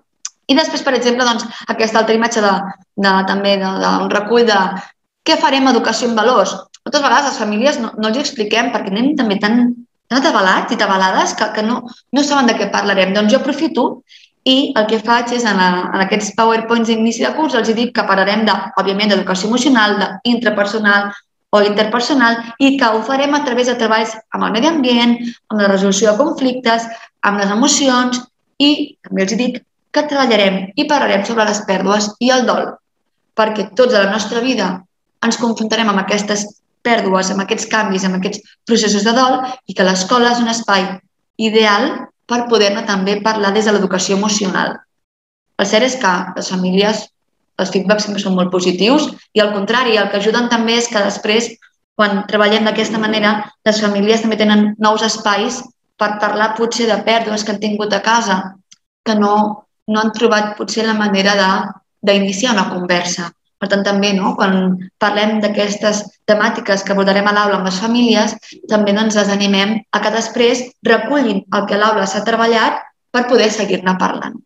I després, per exemple, aquesta altra imatge també d'un recull de què farem a educació en valors. Moltes vegades les famílies no els expliquem perquè anem també tan atabalats i atabalades que no saben de què parlarem. Doncs jo aprofito i el que faig és en aquests PowerPoints d'inici de curs els dic que parlarem, òbviament, d'educació emocional, d'intrapersonal o interpersonal i que ho farem a través de treballs amb el medi ambient, amb la resolució de conflictes, amb les emocions i també els dic que treballarem i parlarem sobre les pèrdues i el dol, perquè tots a la nostra vida ens confrontarem amb aquestes pèrdues, amb aquests canvis, amb aquests processos de dol i que l'escola és un espai ideal per poder-ne també parlar des de l'educació emocional. El cert és que les famílies, els feedbacks sempre són molt positius i al contrari, el que ajuden també és que després, quan treballem d'aquesta manera, les famílies també tenen nous espais per parlar potser de pèrdues que han tingut a casa, que no han trobat potser la manera d'iniciar una conversa. Per tant, també, quan parlem d'aquestes temàtiques que abordarem a l'aula amb les famílies, també les animem a que després recullin el que a l'aula s'ha treballat per poder seguir-ne parlant.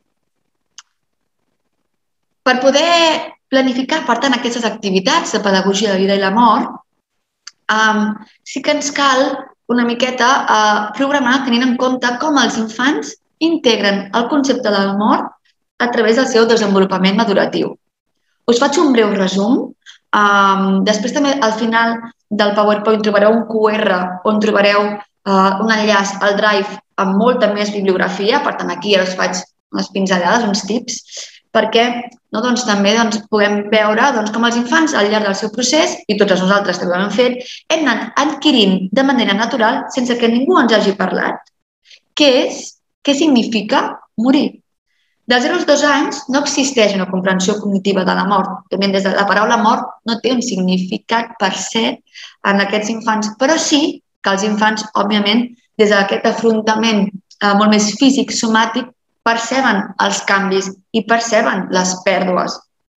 Per poder planificar, per tant, aquestes activitats de pedagogia de vida i la mort, sí que ens cal una miqueta programar tenint en compte com els infants integren el concepte de la mort a través del seu desenvolupament maduratiu. Us faig un breu resum. Després també al final del PowerPoint trobareu un QR on trobareu un enllaç al Drive amb molta més bibliografia. Per tant, aquí us faig unes pinzellades, uns tips, perquè també puguem veure com els infants al llarg del seu procés, i tots nosaltres també ho hem fet, hem anat adquirint de manera natural, sense que ningú ens hagi parlat, què significa morir. Dels 0 als 2 anys no existeix una comprensió cognitiva de la mort. També des de la paraula mort no té un significat per se en aquests infants, però sí que els infants, òbviament, des d'aquest afrontament molt més físic, somàtic, perceben els canvis i perceben les pèrdues.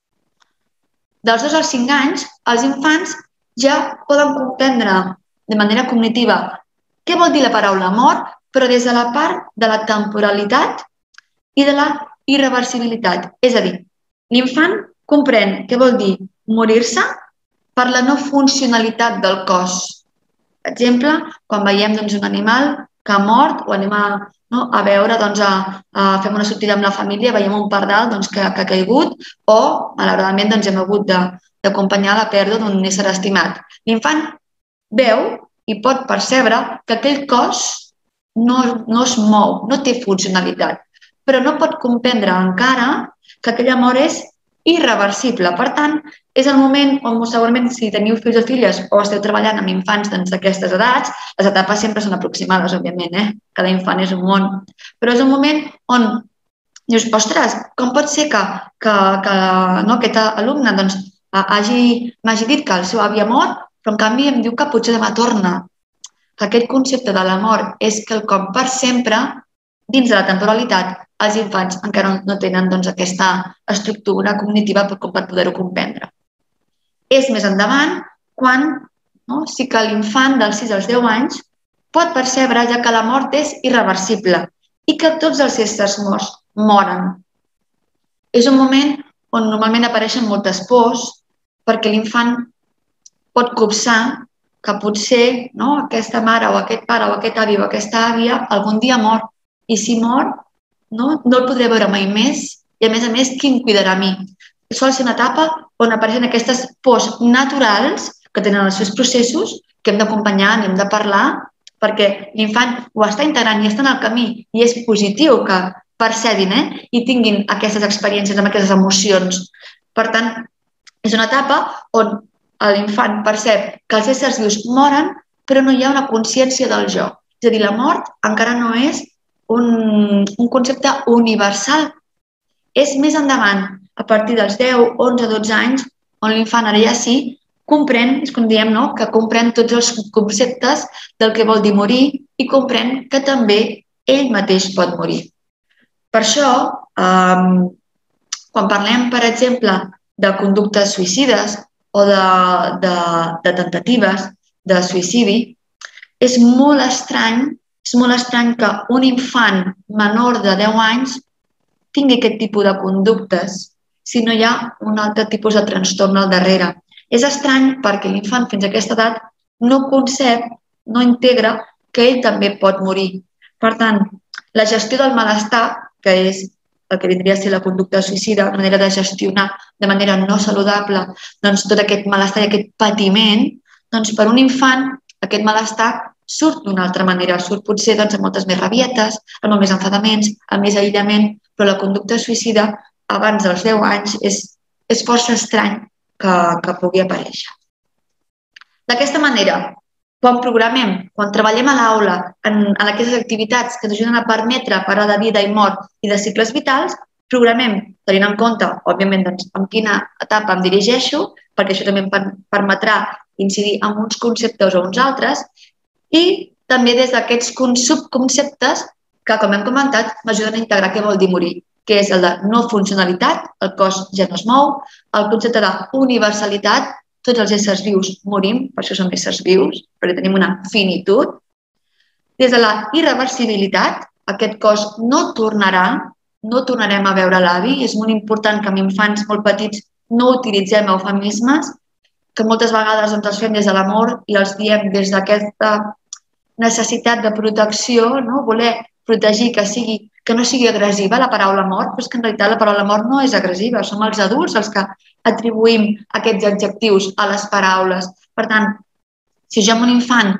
Dels 2 als 5 anys, els infants ja poden comprendre de manera cognitiva què vol dir la paraula mort, però des de la part de la temporalitat i de la irreversibilitat. És a dir, l'infant comprèn què vol dir morir-se per la no funcionalitat del cos. Per exemple, quan veiem un animal que ha mort o anem a veure, fem una sortida amb la família, veiem un pardal que ha caigut o, malauradament, hem hagut d'acompanyar la pèrdua d'un ésser estimat. L'infant veu i pot percebre que aquell cos no es mou, no té funcionalitat, però no pot comprendre encara que aquella mort és irreversible. Per tant, és el moment on segurament si teniu fills o filles o esteu treballant amb infants d'aquestes edats, les etapes sempre són aproximades, òbviament, cada infant és un món, però és un moment on dius, ostres, com pot ser que aquest alumne m'hagi dit que el seu avi ha mort, però en canvi em diu que potser demà torna. Aquest concepte de la mort és quelcom per sempre dins de la temporalitat. Els infants encara no tenen aquesta estructura cognitiva per poder-ho comprendre. És més endavant quan sí que l'infant dels 6 als 10 anys pot percebre ja que la mort és irreversible i que tots els éssers morts moren. És un moment on normalment apareixen moltes pors perquè l'infant pot copsar que potser aquesta mare o aquest pare o aquest avi o aquesta àvia algun dia mor i si mor no el podré veure mai més i, a més, qui em cuidarà a mi? Sol ser una etapa on apareixen aquestes pors naturals que tenen els seus processos, que hem d'acompanyar, hem de parlar, perquè l'infant ho està integrant i està en el camí i és positiu que percebin i tinguin aquestes experiències amb aquestes emocions. Per tant, és una etapa on l'infant percep que els éssers vius moren, però no hi ha una consciència del jo. És a dir, la mort encara no és un concepte universal. És més endavant, a partir dels 10, 11, 12 anys, on l'infant ara ja sí comprèn, és com diem, que comprèn tots els conceptes del que vol dir morir i comprèn que també ell mateix pot morir. Per això, quan parlem, per exemple, de conductes suïcides o de temptatives de suïcidi, és molt estrany que un infant menor de 10 anys tingui aquest tipus de conductes si no hi ha un altre tipus de trastorn al darrere. És estrany perquè l'infant fins a aquesta edat no concep, no integra que ell també pot morir. Per tant, la gestió del malestar, que és el que vindria a ser la conducta suïcida, la manera de gestionar de manera no saludable tot aquest malestar i aquest patiment, per un infant aquest malestar surt d'una altra manera, surt potser amb moltes més rabietes, amb molt més enfadaments, amb més aïllament, però la conducta suïcida abans dels 10 anys és força estrany que pugui aparèixer. D'aquesta manera, quan programem, quan treballem a l'aula en aquestes activitats que ens ajuden a permetre parlar de vida i mort i de cicles vitals, programem tenint en compte, òbviament, en quina etapa em dirigeixo, perquè això també em permetrà incidir en uns conceptes o uns altres, i també des d'aquests subconceptes que, com hem comentat, m'ajuden a integrar què vol dir morir, que és el de no funcionalitat, el cos ja no es mou, el concepte d'universalitat, tots els éssers vius morim, per això som éssers vius, perquè tenim una finitud. Des de la irreversibilitat, aquest cos no tornarà, no tornarem a veure l'avi. És molt important que amb infants molt petits no utilitzem eufemismes, que moltes vegades els fem des de l'amor i els diem des d'aquesta necessitat de protecció, voler protegir que no sigui agressiva la paraula mort, però és que en realitat la paraula mort no és agressiva, som els adults els que atribuïm aquests adjectius a les paraules. Per tant, si jo amb un infant,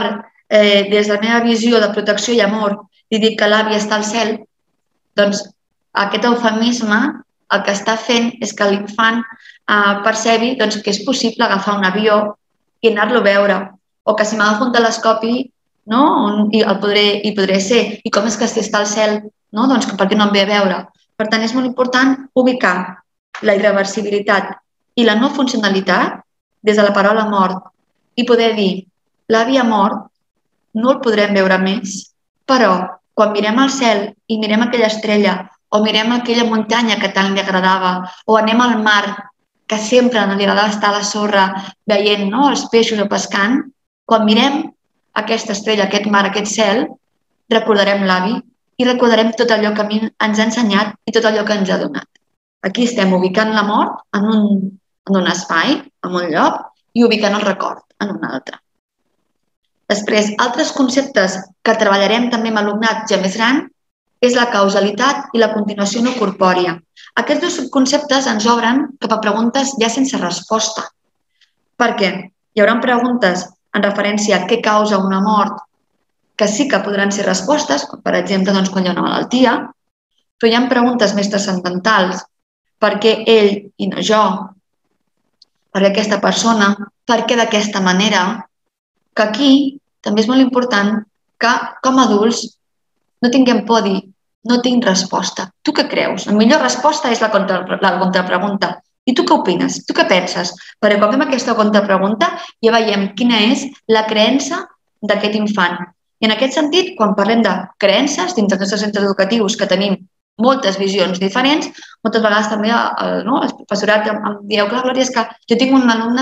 des de la meva visió de protecció i amor, li dic que l'avi està al cel, doncs aquest eufemisme el que està fent és que l'infant percebi que és possible agafar un avió i anar-lo a veure, o que si m'agafo un telescopi hi podré ser, i com és que si està al cel, per què no em ve a veure? Per tant, és molt important ubicar la irreversibilitat i la no funcionalitat des de la paraula mort i poder dir, l'avi ha mort, no el podrem veure més, però quan mirem al cel i mirem aquella estrella o mirem aquella muntanya que tant li agradava o anem al mar, que sempre li agradava estar a la sorra veient els peixos o pescant, quan mirem aquesta estrella, aquest mar, aquest cel, recordarem l'avi i recordarem tot allò que ens ha ensenyat i tot allò que ens ha donat. Aquí estem ubicant la mort en un espai, en un lloc, i ubicant el record en un altre. Després, altres conceptes que treballarem també amb alumnat ja més gran és la causalitat i la continuació no corpòria. Aquests dos subconceptes ens obren cap a preguntes ja sense resposta. Per què? Hi haurà preguntes en referència a què causa una mort que sí que podran ser respostes, com per exemple quan hi ha una malaltia, però hi ha preguntes més transcendentals. Per què ell i no jo? Per què aquesta persona? Per què d'aquesta manera? Que aquí també és molt important que com a adults no tinguem por de dir no tinc resposta. Tu què creus? La millor resposta és la contrapregunta. I tu què opines? Tu què penses? Perquè quan fem aquesta contrapregunta ja veiem quina és la creença d'aquest infant. I en aquest sentit, quan parlem de creences dins dels nostres centres educatius que tenim moltes visions diferents, moltes vegades també el professorat em dieu, clar, Glòria, és que jo tinc un alumne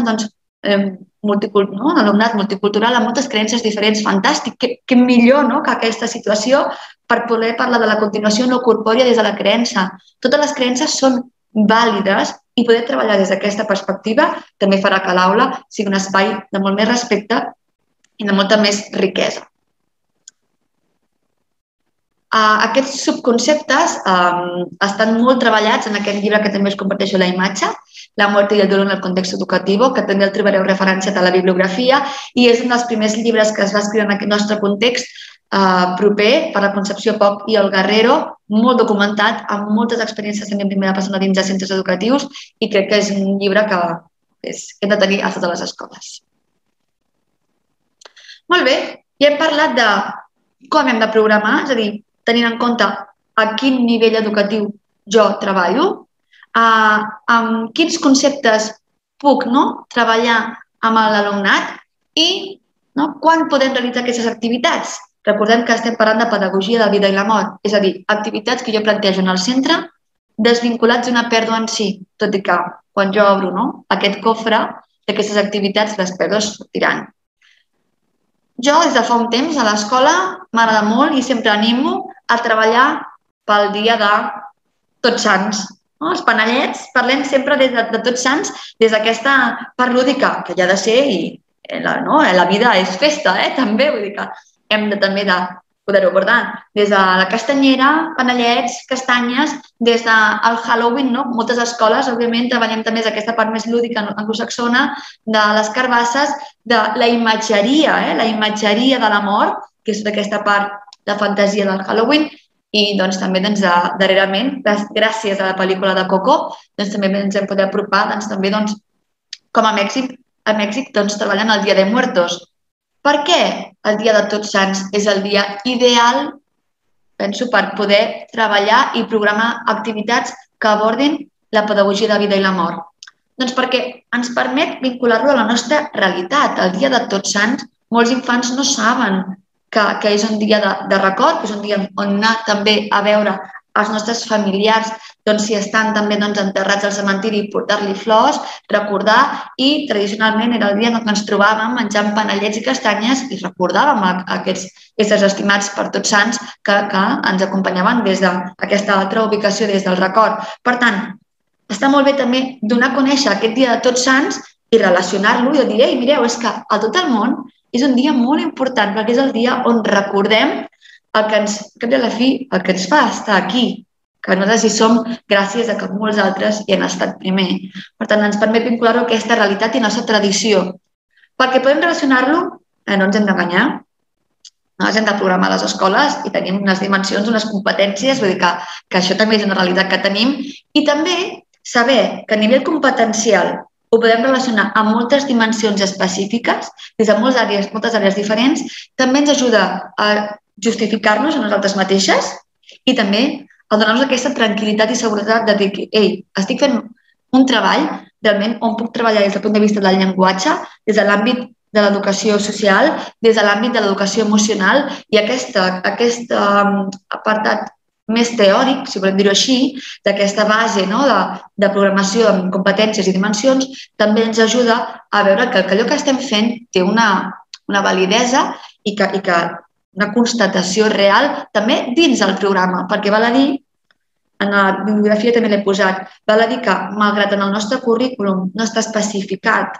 un alumnat multicultural amb moltes creences diferents, fantàstic, que millor que aquesta situació per poder parlar de la continuació no corpòria des de la creença. Totes les creences són vàlides i poder treballar des d'aquesta perspectiva també farà que l'aula sigui un espai de molt més respecte i de molta més riquesa. Aquests subconceptes estan molt treballats en aquest llibre que també us comparteixo la imatge, La muerte y el dolor en el contexto educativo, que també el trobareu referenciat a la bibliografia i és un dels primers llibres que es va escriure en aquest nostre context proper per la Concepció Poch i el Guerrero, molt documentat, amb moltes experiències també en primera persona dins de centres educatius i crec que és un llibre que hem de tenir a totes les escoles. Molt bé, ja hem parlat de com hem de programar, és a dir, tenint en compte a quin nivell educatiu jo treballo, amb quins conceptes puc treballar amb l'alumnat i quan podem realitzar aquestes activitats. Recordem que estem parlant de pedagogia de la vida i la mort, és a dir, activitats que jo plantejo en el centre desvinculats d'una pèrdua en si, tot i que quan jo obro aquest cofre d'aquestes activitats les pèrdues sortiran. Jo, des de fa un temps, a l'escola m'agrada molt i sempre animo a treballar pel dia de Tots Sants. Els panellets, parlem sempre de Tots Sants des d'aquesta part lúdica, que hi ha de ser i la vida és festa, també, vull dir que hem també de poder-ho abordar. Des de la castanyera, panellets, castanyes, des del Halloween, moltes escoles, òbviament, treballem també aquesta part més lúdica anglosaxona, de les carbasses, de la imatgeria de la mort, que és aquesta part de fantasia del Halloween, i també darrerament, gràcies a la pel·lícula de Coco, també ens hem pogut apropar com a Mèxic treballant el Dia de Muertos. Per què el Dia de Tots Sants és el dia ideal, penso, per poder treballar i programar activitats que abordin la pedagogia de la vida i la mort? Doncs perquè ens permet vincular-lo a la nostra realitat. El Dia de Tots Sants, molts infants no saben que és un dia de record, que és un dia on anar també a veure els nostres familiars, si estan també enterrats al cementiri, portar-li flors, recordar, i tradicionalment era el dia en què ens trobàvem menjant panellets i castanyes i recordàvem aquests éssers estimats per Tots Sants que ens acompanyaven des d'aquesta altra ubicació, des del record. Per tant, està molt bé també donar a conèixer aquest dia de Tots Sants i relacionar-lo i dir, ei, mireu, és que a tot el món és un dia molt important perquè és el dia on recordem el que ens fa estar aquí, que nosaltres hi som gràcies a que molts altres hi han estat primer. Per tant, ens permet vincular-ho a aquesta realitat i a la nostra tradició. Perquè podem relacionar-lo, no ens hem d'enganyar, les hem de programar a les escoles i tenim unes dimensions, unes competències, vull dir que això també és una realitat que tenim. I també saber que a nivell competencial ho podem relacionar amb moltes dimensions específiques, des de moltes àrees diferents, també ens ajuda a justificar-nos a nosaltres mateixes i també a donar-nos aquesta tranquil·litat i seguretat de dir que, estic fent un treball realment on puc treballar des del punt de vista del llenguatge, des de l'àmbit de l'educació social, des de l'àmbit de l'educació emocional i aquest apartat més teòric, si volem dir-ho així, d'aquesta base de programació amb competències i dimensions, també ens ajuda a veure que allò que estem fent té una validesa i que una constatació real també dins el programa, perquè val a dir, en la bibliografia també l'he posat, val a dir que, malgrat en el nostre currículum no està especificat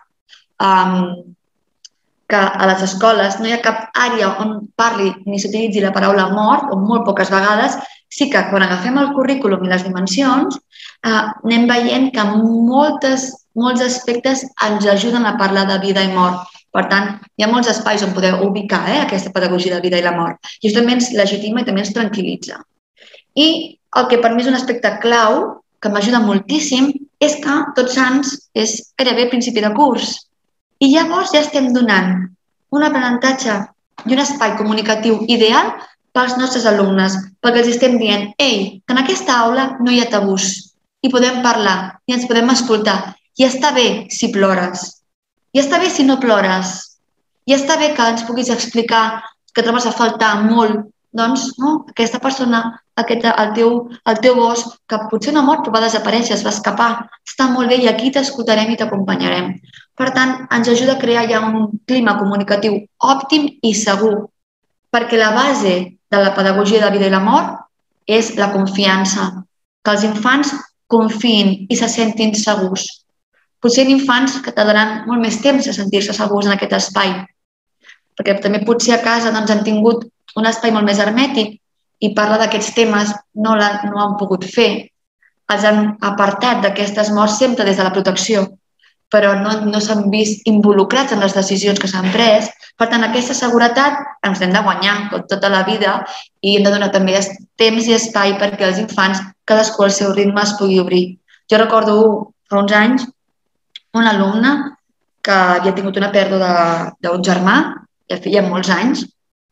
que a les escoles no hi ha cap àrea on parli ni s'utilitzi la paraula mort, o molt poques vegades, sí que quan agafem el currículum i les dimensions anem veient que molts aspectes ens ajuden a parlar de vida i mort. Per tant, hi ha molts espais on podeu ubicar aquesta pedagogia de vida i la mort. I això també ens legitima i també ens tranquil·litza. I el que per mi és un aspecte clau, que m'ajuda moltíssim, és que Tots Sants és gairebé principi de curs. I llavors ja estem donant un aprenentatge i un espai comunicatiu ideal pels nostres alumnes, perquè els estem dient que en aquesta aula no hi ha tabús i podem parlar i ens podem escoltar. I està bé si plores. I està bé si no plores. I està bé que ens puguis explicar que trobes a faltar molt, doncs, aquesta persona, el teu gos, que potser no ha mort però va desaparèixer, es va escapar. Està molt bé i aquí t'escoltarem i t'acompanyarem. Per tant, ens ajuda a crear ja un clima comunicatiu òptim i segur, perquè la base de la pedagogia de vida i la mort és la confiança, que els infants confiïn i se sentin segurs. Potser hi ha infants que tardaran molt més temps a sentir-se segurs en aquest espai, perquè també potser a casa han tingut un espai molt més hermètic i parlar d'aquests temes no han pogut fer. Els han apartat d'aquestes morts sempre des de la protecció, però no s'han vist involucrats en les decisions que s'han pres. Per tant, aquesta seguretat ens hem de guanyar tota la vida i hem de donar també temps i espai perquè els infants, cadascú al seu ritme, es pugui obrir. Jo recordo fa uns anys un alumne que havia tingut una pèrdua d'un germà, ja feia molts anys,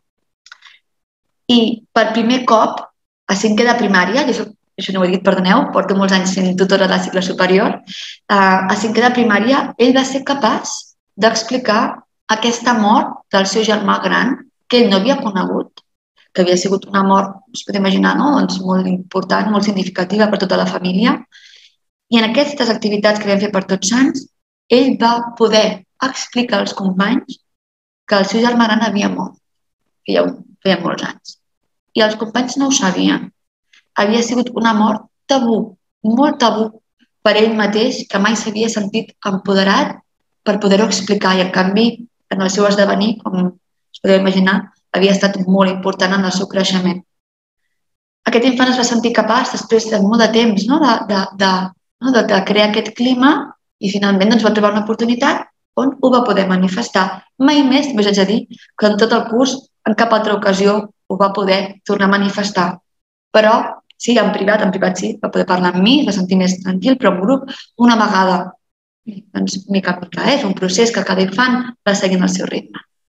i per primer cop, a 5è de primària, això no ho he dit, perdoneu, porto molts anys sent tutora de cicle superior, a 5è de primària ell va ser capaç d'explicar aquesta mort del seu germà gran, que ell no havia conegut, que havia sigut una mort, us podeu imaginar, molt important, molt significativa per tota la família. I en aquestes activitats que vam fer per Tots Sants, ell va poder explicar als companys que el seu germà gran havia mort, que ja feia molts anys. I els companys no ho sabien. Havia sigut una mort tabú, molt tabú per ell mateix, que mai s'havia sentit empoderat per poder-ho explicar. I, en canvi, en el seu esdevenir, com us podeu imaginar, havia estat molt important en el seu creixement. Aquest infant es va sentir capaç, després de molt de temps, de crear aquest clima i finalment va trobar una oportunitat on ho va poder manifestar. Mai més, us haig de dir, que en tot el curs, en cap altra ocasió, ho va poder tornar a manifestar. Però sí, en privat sí, va poder parlar amb mi, es va sentir més tranquil, però en grup una vegada. Doncs, mica en mica, és un procés que cada infant va seguint el seu ritme.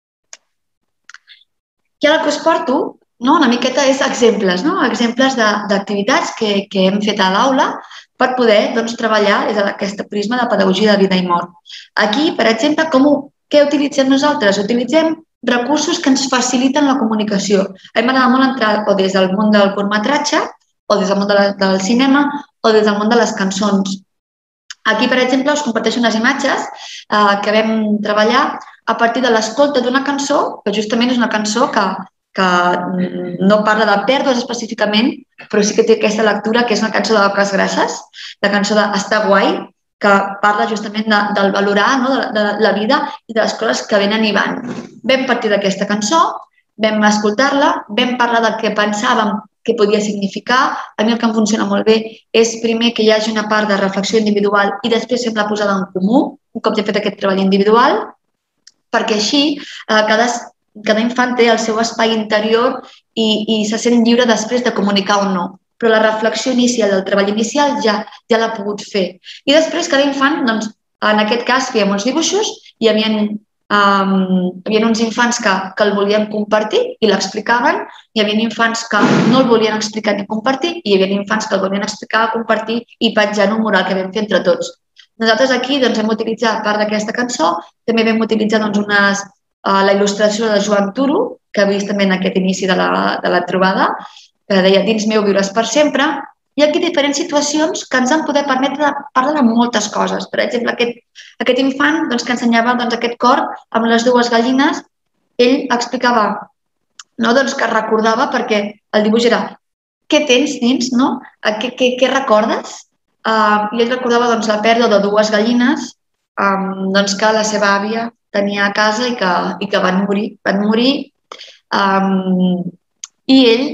I ara el que us porto, una miqueta és exemples, exemples d'activitats que hem fet a l'aula per poder treballar des d'aquest prisma de pedagogia de vida i mort. Aquí, per exemple, què utilitzem nosaltres? Utilitzem recursos que ens faciliten la comunicació. A mi m'agrada molt entrar o des del món del curtmetratge, o des del món del cinema, o des del món de les cançons. Aquí, per exemple, us comparteixo unes imatges que vam treballar a partir de l'escolta d'una cançó, que justament és una cançó que no parla de pèrdues específicament, però sí que té aquesta lectura, que és una cançó de Oques Grasses, la cançó d'Està guai, que parla justament del valorar de la vida i de les coses que venen i van. Vam partir d'aquesta cançó, vam escoltar-la, vam parlar del que pensàvem que podia significar. A mi el que em funciona molt bé és primer que hi hagi una part de reflexió individual i després sempre posada en comú, un cop ja he fet aquest treball individual, perquè així cada infant té el seu espai interior i se sent lliure després de comunicar o no. Però la reflexió inicial, el treball inicial ja l'ha pogut fer. I després cada infant, doncs, en aquest cas, fèiem uns dibuixos i hi havia uns infants que el volien compartir i l'explicaven, hi havia infants que no el volien explicar ni compartir i hi havia infants que el volien explicar, compartir i petjar en un mural que vam fer entre tots. Nosaltres aquí hem utilitzat part d'aquesta cançó, també vam utilitzar la il·lustració de Joan Turo, que he vist també en aquest inici de la trobada, que deia dins meu viuràs per sempre. Hi ha aquí diferents situacions que ens han poder permetre parlar de moltes coses. Per exemple, aquest infant que ensenyava aquest cor amb les dues gallines, ell explicava que recordava, perquè el dibuix era què tens dins, què recordes? I ell recordava la pèrdua de dues gallines que la seva àvia tenia a casa i que van morir. I ell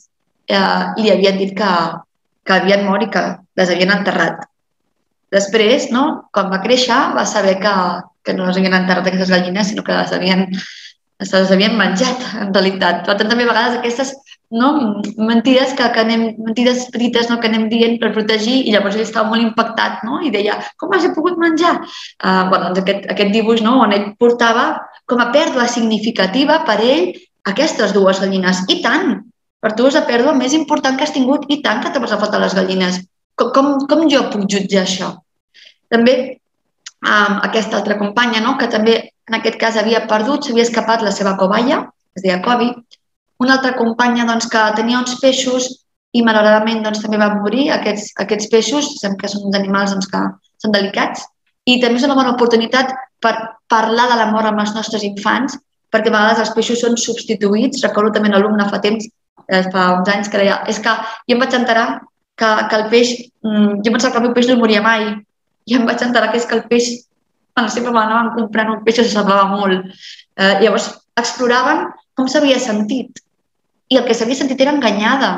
li havien dit que havien mort i que les havien enterrat. Després, quan va créixer, va saber que no les havien enterrat aquestes gallines, sinó que les havien menjat, en realitat. Per tant, també a vegades aquestes mentides petites que anem dient per protegir, i llavors ell estava molt impactat i deia, com has pogut menjar? Aquest dibuix on ell portava com a pèrdua significativa per ell aquestes dues gallines. I tant! Per tu és la pèrdua més important que has tingut i tant que t'has faltat les gallines. Com jo puc jutjar això? També aquesta altra companya, que també en aquest cas havia perdut, s'havia escapat la seva cobaya, es deia Kobi. Una altra companya que tenia uns peixos i malauradament també van morir. Aquests peixos, sabem que són uns animals que són delicats, i també és una bona oportunitat per parlar de la mort amb els nostres infants, perquè a vegades els peixos són substituïts. Recordo també un alumne fa uns anys que deia, és que jo em vaig enterar que el peix, jo pensava que el meu peix no moria mai, i em vaig enterar que és que el peix, sempre m'anaven comprant un peix que s'assemblava molt. Llavors exploraven com s'havia sentit, i el que s'havia sentit era enganyada,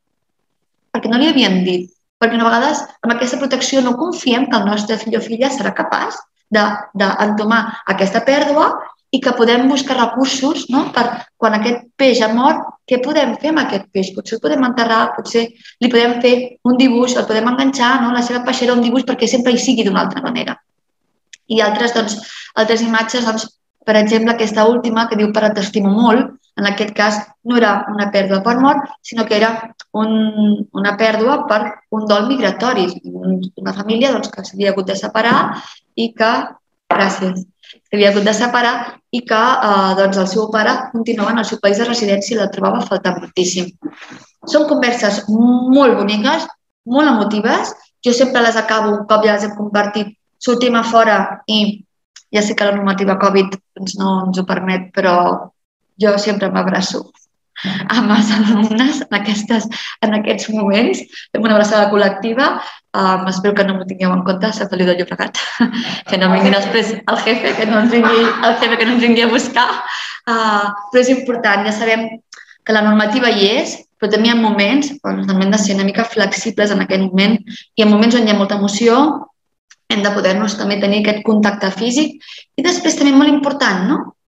perquè no li havien dit, perquè a vegades amb aquesta protecció no confiem que el nostre fill o filla serà capaç d'entomar aquesta pèrdua i que podem buscar recursos per quan aquest peix ha mort, què podem fer amb aquest peix? Potser el podem enterrar, potser li podem fer un dibuix, el podem enganxar a la seva peixera, un dibuix perquè sempre hi sigui d'una altra manera. I altres imatges, per exemple, aquesta última que diu "Pare, t'estimo molt", en aquest cas no era una pèrdua per mort, sinó que era una pèrdua per un dol migratori, una família que s'havia hagut de separar i que, gràcies, s'havia hagut de separar i que el seu pare continuava en el seu país de residència i la trobava a faltar moltíssim. Són converses molt boniques, molt emotives. Jo sempre les acabo, un cop ja les hem compartit, sortim a fora i ja sé que la normativa Covid no ens ho permet, però jo sempre m'abraço amb els alumnes en aquests moments. Fem una abraçada col·lectiva. Espero que no m'ho tingueu en compte, Sant Feliu de Llobregat, que no vingui després el jefe, que no ens vingui a buscar. Però és important, ja sabem que la normativa hi és, però també hi ha moments on hem de ser una mica flexibles en aquell moment, i en moments on hi ha molta emoció hem de poder-nos també tenir aquest contacte físic. I després també molt important,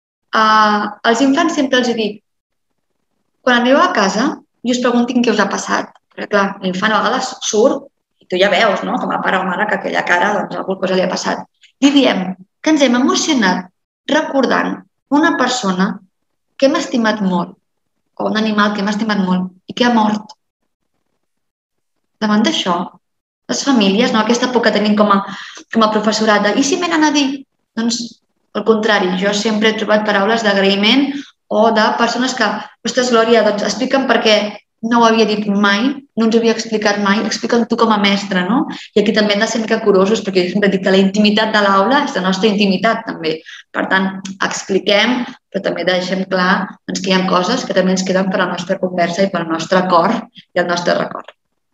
als infants sempre els dic, quan arribeu a casa i us preguntin què us ha passat, perquè clar, l'infant a vegades surt i tu ja veus, com a pare o mare, que aquella cara, alguna cosa li ha passat. Li diem que ens hem emocionat recordant una persona que hem estimat molt, o un animal que hem estimat molt i que ha mort. Davant d'això, les famílies, aquesta por que tenim com a professorat de, i si m'han a dir? Doncs, al contrari, jo sempre he trobat paraules d'agraïment o de persones que, ostres, Glòria, doncs expliquen perquè no ho havia dit mai, no ens ho havia explicat mai, expliquen tu com a mestre, no? I aquí també hem de ser mica curosos, perquè jo sempre dic que la intimitat de l'aula és la nostra intimitat, també. Per tant, expliquem, però també deixem clar que hi ha coses que també ens queden per a la nostra conversa i per al nostre cor i el nostre record.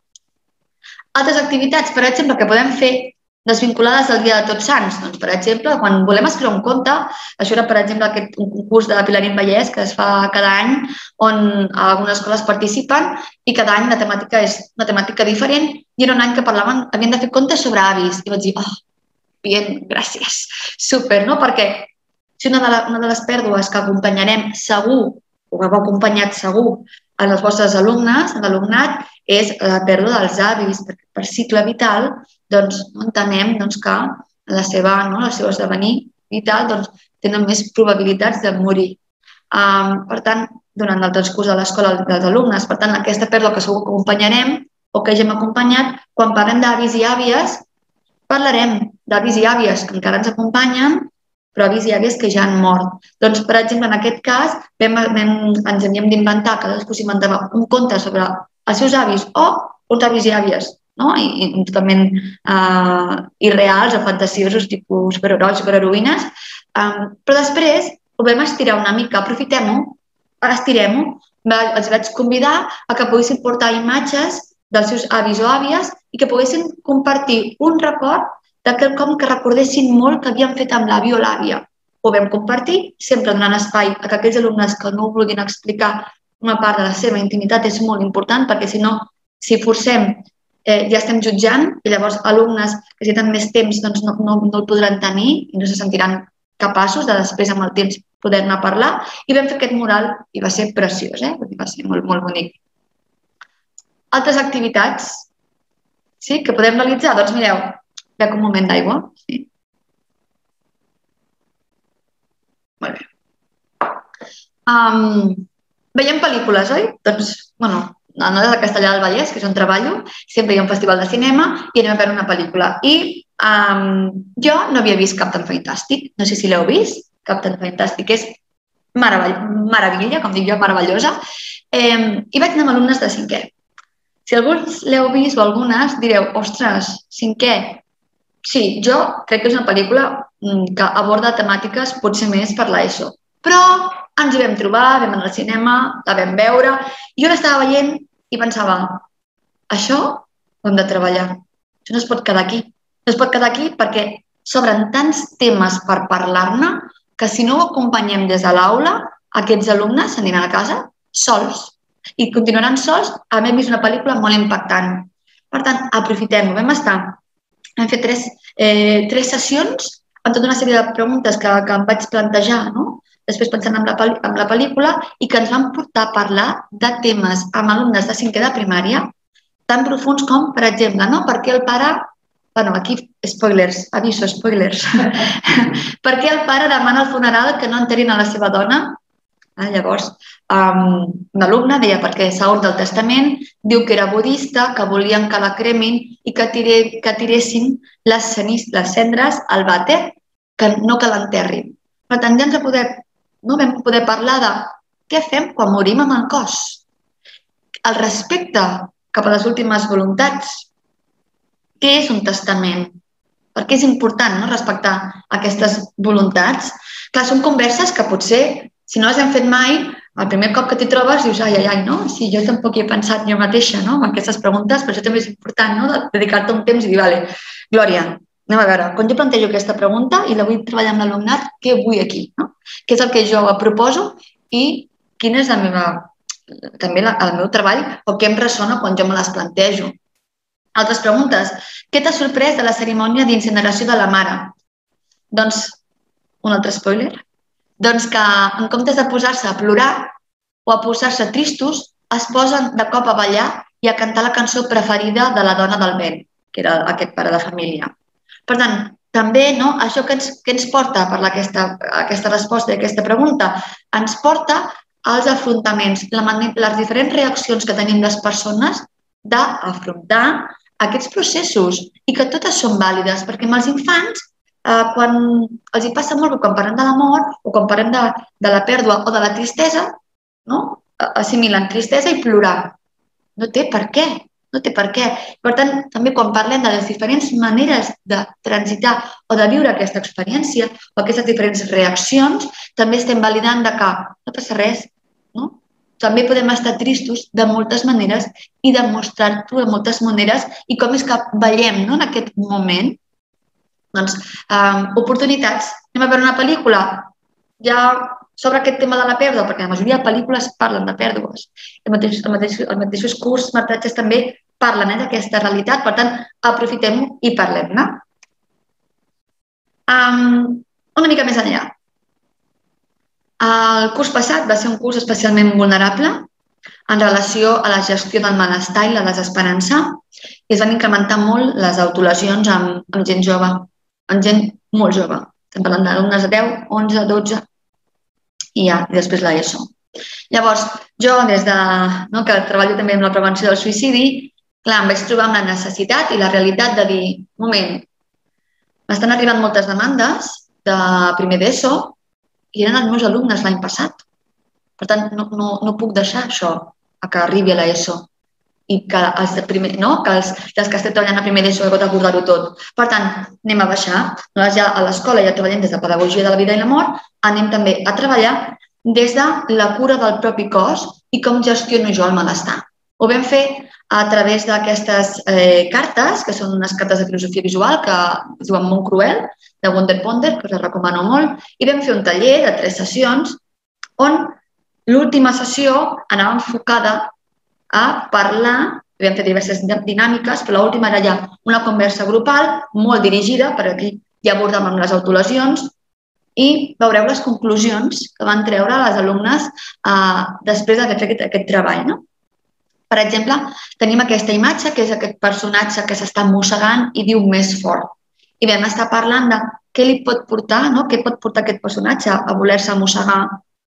Altres activitats, per exemple, que podem fer desvinculades del Dia de Tots Sants. Doncs, per exemple, quan volem escriure un conte, això era, per exemple, un concurs de Pilarín Vallès que es fa cada any, on algunes escoles participen i cada any la temàtica és una temàtica diferent, i era un any que havien de fer contes sobre avis. I vaig dir, bien, gràcies, super, no? Perquè si una de les pèrdues que acompanyarem segur, o que heu acompanyat segur en els vostres alumnes, en l'alumnat, és la pèrdua dels avis, perquè per cicle vital entenem que el seu esdevenir vital tenen més probabilitats de morir. Per tant, durant el transcurs de l'escola dels alumnes, per tant, aquesta pèrdua que segur que acompanyarem o que ja hem acompanyat, quan parlem d'avis i àvies, parlarem d'avis i àvies que encara ens acompanyen, però avis i àvies que ja han mort. Doncs, per exemple, en aquest cas, ens havíem d'inventar, cadascú s'inventava un conte sobre els seus avis o uns avis i àvies, i totalment irreals o fantasiosos, tipus superherois, superheroïnes, però després ho vam estirar una mica, aprofitem-ho, estirem-ho. Els vaig convidar a que poguessin portar imatges dels seus avis o àvies i que poguessin compartir un record de quelcom que recordessin molt que havien fet amb l'avi o l'àvia. Ho vam compartir, sempre donant espai a que aquells alumnes que no ho vulguin explicar una part de la seva intimitat és molt important, perquè si no, si forcem, ja estem jutjant i llavors alumnes que si tenen més temps no el podran tenir i no se sentiran capaços de després amb el temps poder-ne parlar. I vam fer aquest mural i va ser preciós, va ser molt, molt bonic. Altres activitats que podem realitzar? Doncs mireu, bec un moment d'aigua. Molt bé. Veiem pel·lícules, oi? Doncs, bueno, a nosaltres a Castellar del Vallès, que és on treballo, sempre hi ha un festival de cinema i anem a veure una pel·lícula. I jo no havia vist Captain Fantastic, no sé si l'heu vist. Captain Fantastic és meravella, com dic jo, meravellosa. I vaig anar amb alumnes de 5è. Si alguns l'heu vist o algunes direu, ostres, 5è. Sí, jo crec que és una pel·lícula que aborda temàtiques potser més per l'ESO. Però ens hi vam trobar, vam anar al cinema, la vam veure, i jo l'estava veient i pensava, això ho hem de treballar. Això no es pot quedar aquí. No es pot quedar aquí perquè s'obren tants temes per parlar-ne que si no ho acompanyem des de l'aula, aquests alumnes s'aniran a casa sols i continuaran sols havent vist una pel·lícula molt impactant. Per tant, aprofitem-ho. Vam fer tres sessions amb tota una sèrie de preguntes que em vaig plantejar, després pensant en la pel·lícula, i que ens van portar a parlar de temes amb alumnes de 5è de primària tan profuns com, per exemple, per què el pare... Bueno, aquí, spoilers, aviso, spoilers. Per què el pare demana al funeral que no enterrin a la seva dona? Llavors, un alumne deia perquè segons del testament diu que era budista, que volien que la cremin i que tiressin les cendres al vàter, no que l'enterrin. Per tant, ja vam poder parlar de què fem quan morim amb el cos. El respecte cap a les últimes voluntats. Què és un testament? Per què és important respectar aquestes voluntats? Clar, són converses que potser, si no les hem fet mai, el primer cop que t'hi trobes dius, ai, no? Sí, jo tampoc hi he pensat jo mateixa en aquestes preguntes, però això també és important, dedicar-te un temps i dir, vale, Glòria, anem a veure, quan jo plantejo aquesta pregunta i la vull treballar amb l'alumnat, què vull aquí? Què és el que jo proposo i quin és també el meu treball o què em ressona quan jo me les plantejo? Altres preguntes. Què t'ha sorprès de la cerimònia d'incineració de la mare? Doncs, un altre spoiler, doncs que en comptes de posar-se a plorar o a posar-se tristos, es posen de cop a ballar i a cantar la cançó preferida de la dona del Ben, que era aquest pare de família. Per tant, també això que ens porta a parlar aquesta resposta i aquesta pregunta, ens porta als afrontaments, les diferents reaccions que tenim les persones d'afrontar aquests processos i que totes són vàlides, perquè amb els infants, quan els hi passa molt, quan parlem de la mort o quan parlem de la pèrdua o de la tristesa, assimilen tristesa i plorar. No té per què. Per tant, també quan parlem de les diferents maneres de transitar o de viure aquesta experiència o aquestes diferents reaccions, també estem validant que no passa res, també podem estar tristos de moltes maneres i demostrar-ho de moltes maneres i com és que veiem en aquest moment oportunitats. Anem a veure una pel·lícula ja sobre aquest tema de la pèrdua, perquè la majoria de pel·lícules parlen de pèrdues. Els mateixos cursos, metratges també parlen d'aquesta realitat, per tant, aprofitem-ho i parlem-ne. Una mica més enllà. El curs passat va ser un curs especialment vulnerable en relació a la gestió del malestar i la desesperança i es van incrementar molt les autolesions amb gent jove, amb gent molt jove. Estem parlant d'alumnes de 10, 11, 12 i després l'ESO. Llavors, jo, des que treballo també amb la prevenció del suïcidi, clar, em vaig trobar amb la necessitat i la realitat de dir, un moment, m'estan arribant moltes demandes de primer d'ESO i eren els meus alumnes l'any passat. Per tant, no puc deixar això a que arribi a l'ESO i que els que estem treballant a primer d'ESO he hagut d'abordar-ho tot. Per tant, anem a baixar. Nosaltres ja a l'escola ja treballem des de Pedagogia de la Vida i la Mort, anem també a treballar des de la cura del propi cos i com gestiono jo el malestar. Ho vam fer a través d'aquestes cartes, que són unes cartes de filosofia visual que es diuen Món Cruel, de Wonder Ponder, que us les recomano molt, i vam fer un taller de 3 sessions on l'última sessió anava enfocada a parlar, vam fer diverses dinàmiques, però l'última era ja una conversa grupal molt dirigida, per aquí ja abordàvem les autolesions, i veureu les conclusions que van treure les alumnes després d'haver fet aquest treball. Per exemple, tenim aquesta imatge, que és aquest personatge que s'està mossegant i diu més fort. I vam estar parlant de què li pot portar, què pot portar aquest personatge a voler-se mossegar.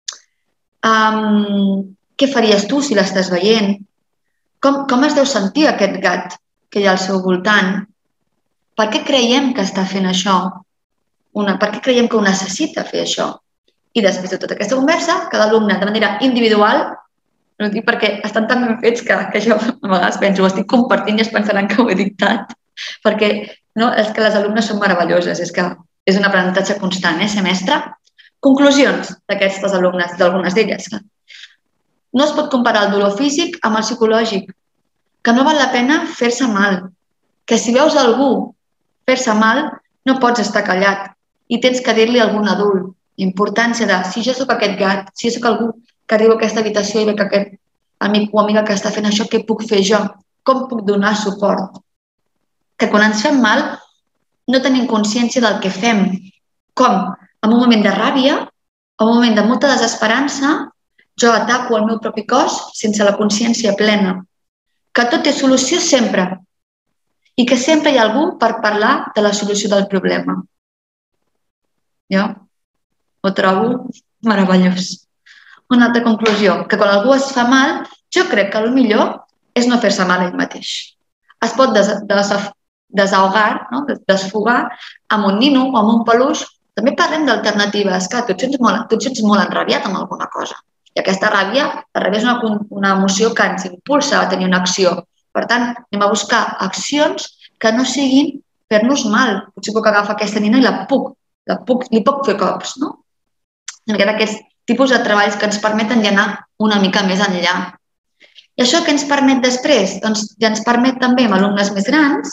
Què faries tu si l'estàs veient? Com es deu sentir aquest gat que hi ha al seu voltant? Per què creiem que està fent això? Per què creiem que ho necessita fer això? I després de tota aquesta conversa, cada alumne de manera individual, no dic perquè estan tan ben fets que jo a vegades penso, ho estic compartint i es pensaran que ho he dictat, perquè és que les alumnes són meravelloses, és que és un aprenentatge constant, semestre. Conclusions d'aquestes alumnes, d'algunes d'elles. No es pot comparar el dolor físic amb el psicològic, que no val la pena fer-se mal, que si veus algú fer-se mal no pots estar callat i tens que dir-li a algun adult. Importància de, si jo soc aquest gat, si jo soc algú que arribo a aquesta habitació i veig aquest amic o amiga que està fent això, què puc fer jo? Com puc donar suport? Que quan ens fem mal no tenim consciència del que fem. Com? En un moment de ràbia, en un moment de molta desesperança, jo ataco el meu propi cos sense la consciència plena. Que tot té solució sempre i que sempre hi ha algú per parlar de la solució del problema. Jo ho trobo meravellós. Una altra conclusió, que quan algú es fa mal, jo crec que el millor és no fer-se mal ell mateix. Es pot desahogar, desfogar amb un nino o amb un peluix. També parlem d'alternatives. Clar, tu et sents molt enrabiat amb alguna cosa. I aquesta ràbia, la ràbia és una emoció que ens impulsa a tenir una acció. Per tant, anem a buscar accions que no siguin fer-nos mal. Potser puc agafar aquesta nina i li puc fer cops. Aquests tipus de treballs que ens permeten anar una mica més enllà. I això què ens permet després? Doncs ja ens permet també amb alumnes més grans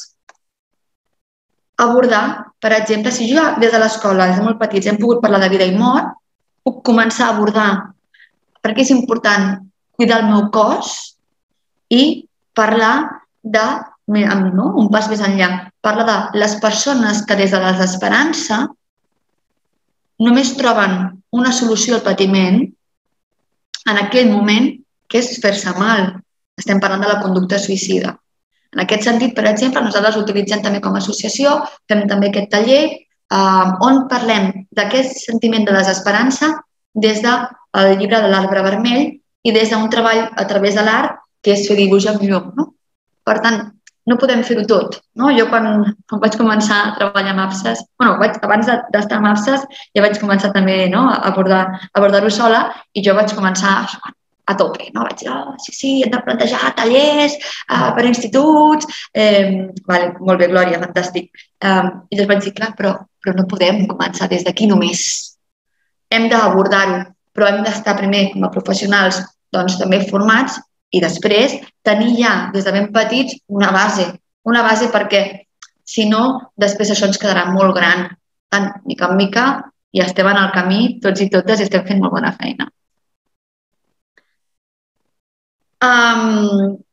abordar, per exemple, si jo des de l'escola, des de molt petits, hem pogut parlar de vida i mort, puc començar a abordar per què és important cuidar el meu cos i parlar de, un pas més enllà, parlar de les persones que des de la desesperança només troben una solució al patiment en aquell moment que és fer-se mal. Estem parlant de la conducta suïcida. En aquest sentit, per exemple, nosaltres utilitzem també com a associació, fem també aquest taller on parlem d'aquest sentiment de desesperança des del llibre de l'Arbre Vermell i des d'un treball a través de l'art que és fer dibuix amb llum. Per tant, no podem fer-ho tot. Jo quan vaig començar a treballar amb APSES, abans d'estar amb APSES ja vaig començar també a abordar-ho sola i jo vaig començar a tope. Vaig dir, sí, hem de plantejar tallers per instituts. Molt bé, Glòria, fantàstic. I llavors vaig dir, clar, però no podem començar des d'aquí només. Hem d'abordar-ho, però hem d'estar primer com a professionals també formats i després tenir ja, des de ben petits, una base perquè, si no, després això ens quedarà molt gran. Tant, mica en mica, i estem en el camí, tots i totes, i estem fent molt bona feina.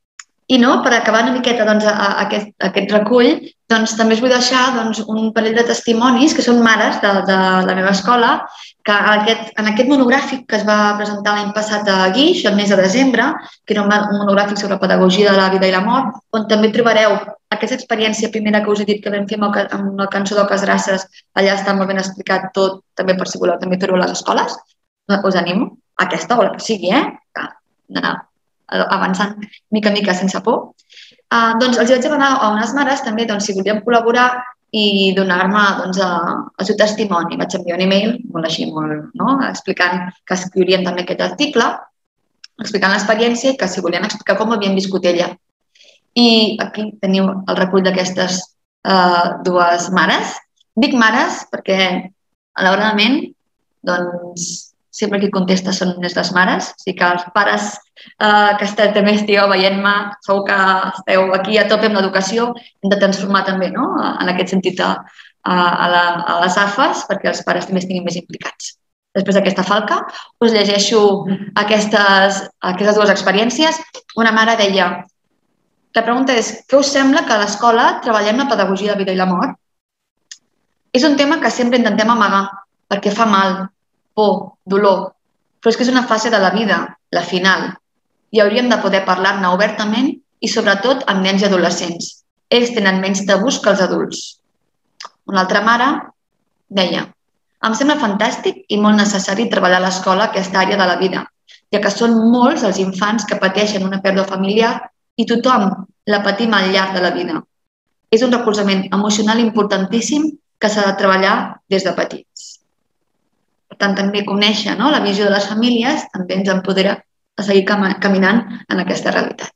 I per acabar una miqueta aquest recull, també us vull deixar un parell de testimonis que són mares de la meva escola, que en aquest monogràfic que es va presentar l'any passat a Guix, el mes de desembre, que era un monogràfic sobre pedagogia de la vida i la mort, on també trobareu aquesta experiència primera que us he dit que vam fer amb la cançó d'Oques Grasses. Allà està molt ben explicat tot, també per si voleu també fer-ho a les escoles. Us animo, aquesta o la que sigui, d'anar avançant mica en mica sense por. Els vaig demanar a unes mares també si volien col·laborar i donar-me el seu testimoni. Vaig enviar un e-mail, explicant que escriurien també aquest article, explicant l'experiència i que si volien explicar com havien viscut ella. I aquí teniu el recull d'aquestes dues mares. Dic mares perquè, malauradament, sempre qui contesta són les mares, o sigui que els pares que també estigueu veient-me, segur que esteu aquí a tope amb l'educació, hem de transformar també, en aquest sentit, a les AFAs perquè els pares també estiguin més implicats. Després d'aquesta falca, us llegeixo aquestes dues experiències. Una mare deia, la pregunta és, què us sembla que a l'escola treballem la pedagogia de vida i la mort? És un tema que sempre intentem amagar perquè fa mal, por, dolor, però és que és una fase de la vida, la final, i hauríem de poder parlar-ne obertament i sobretot amb nens i adolescents. Ells tenen menys tabús que els adults. Una altra mare deia, em sembla fantàstic i molt necessari treballar a l'escola aquesta àrea de la vida, ja que són molts els infants que pateixen una pèrdua familiar i tothom la patim al llarg de la vida. És un recolzament emocional importantíssim que s'ha de treballar des de petits. Per tant, també conèixer la visió de les famílies també ens empodera a seguir caminant en aquesta realitat.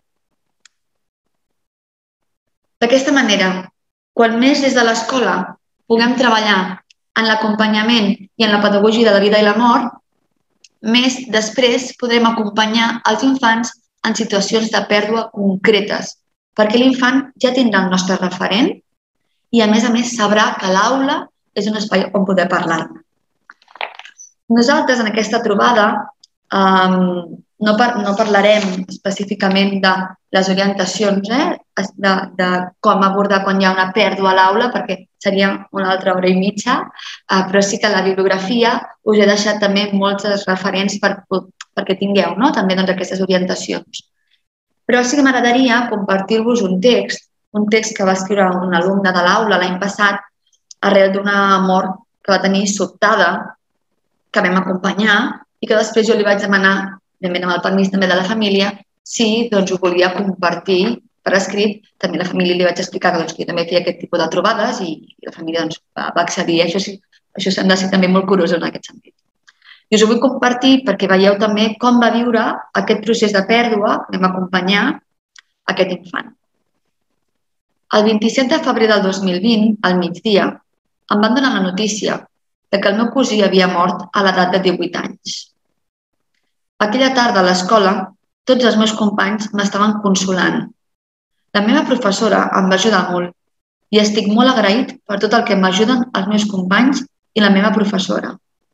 D'aquesta manera, quan més des de l'escola puguem treballar en l'acompanyament i en la pedagogia de la vida i la mort, més després podrem acompanyar els infants en situacions de pèrdua concretes, perquè l'infant ja tindrà el nostre referent i, a més, sabrà que l'aula és un espai on poder parlar-ne. Nosaltres, en aquesta trobada, no parlarem específicament de les orientacions, de com abordar quan hi ha una pèrdua a l'aula, perquè seria una altra hora i mitja, però sí que a la bibliografia us he deixat també molts referents perquè tingueu també aquestes orientacions. Però sí que m'agradaria compartir-vos un text que va escriure un alumne de l'aula l'any passat arrel d'una mort que va tenir sobtada, que vam acompanyar i que després jo li vaig demanar, amb el permís també de la família, si ho volia compartir per escrit. També a la família li vaig explicar que jo també feia aquest tipus de trobades i la família va accedir. Això s'han de ser també molt curosos en aquest sentit. I us ho vull compartir perquè veieu també com va viure aquest procés de pèrdua que vam acompanyar aquest infant. El 27 de febrer del 2020, al migdia, em van donar la notícia que el meu cosí havia mort a l'edat de 18 anys. Aquella tarda a l'escola, tots els meus companys m'estaven consolant. La meva professora em va ajudar molt i estic molt agraït per tot el que m'ajuden els meus companys i la meva professora.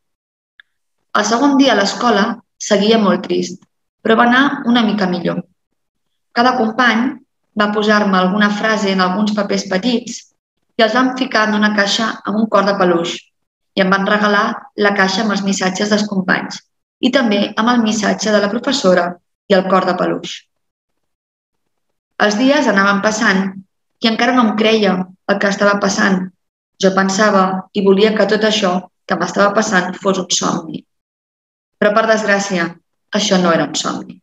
El segon dia a l'escola seguia molt trist, però va anar una mica millor. Cada company va posar-me alguna frase en alguns papers petits i els vam ficar en una caixa amb un cor de peluix i em van regalar la caixa amb els missatges dels companys i també amb el missatge de la professora i el cor de peluix. Els dies anaven passant i encara no em creia el que estava passant. Jo pensava i volia que tot això que m'estava passant fos un somni. Però, per desgràcia, això no era un somni.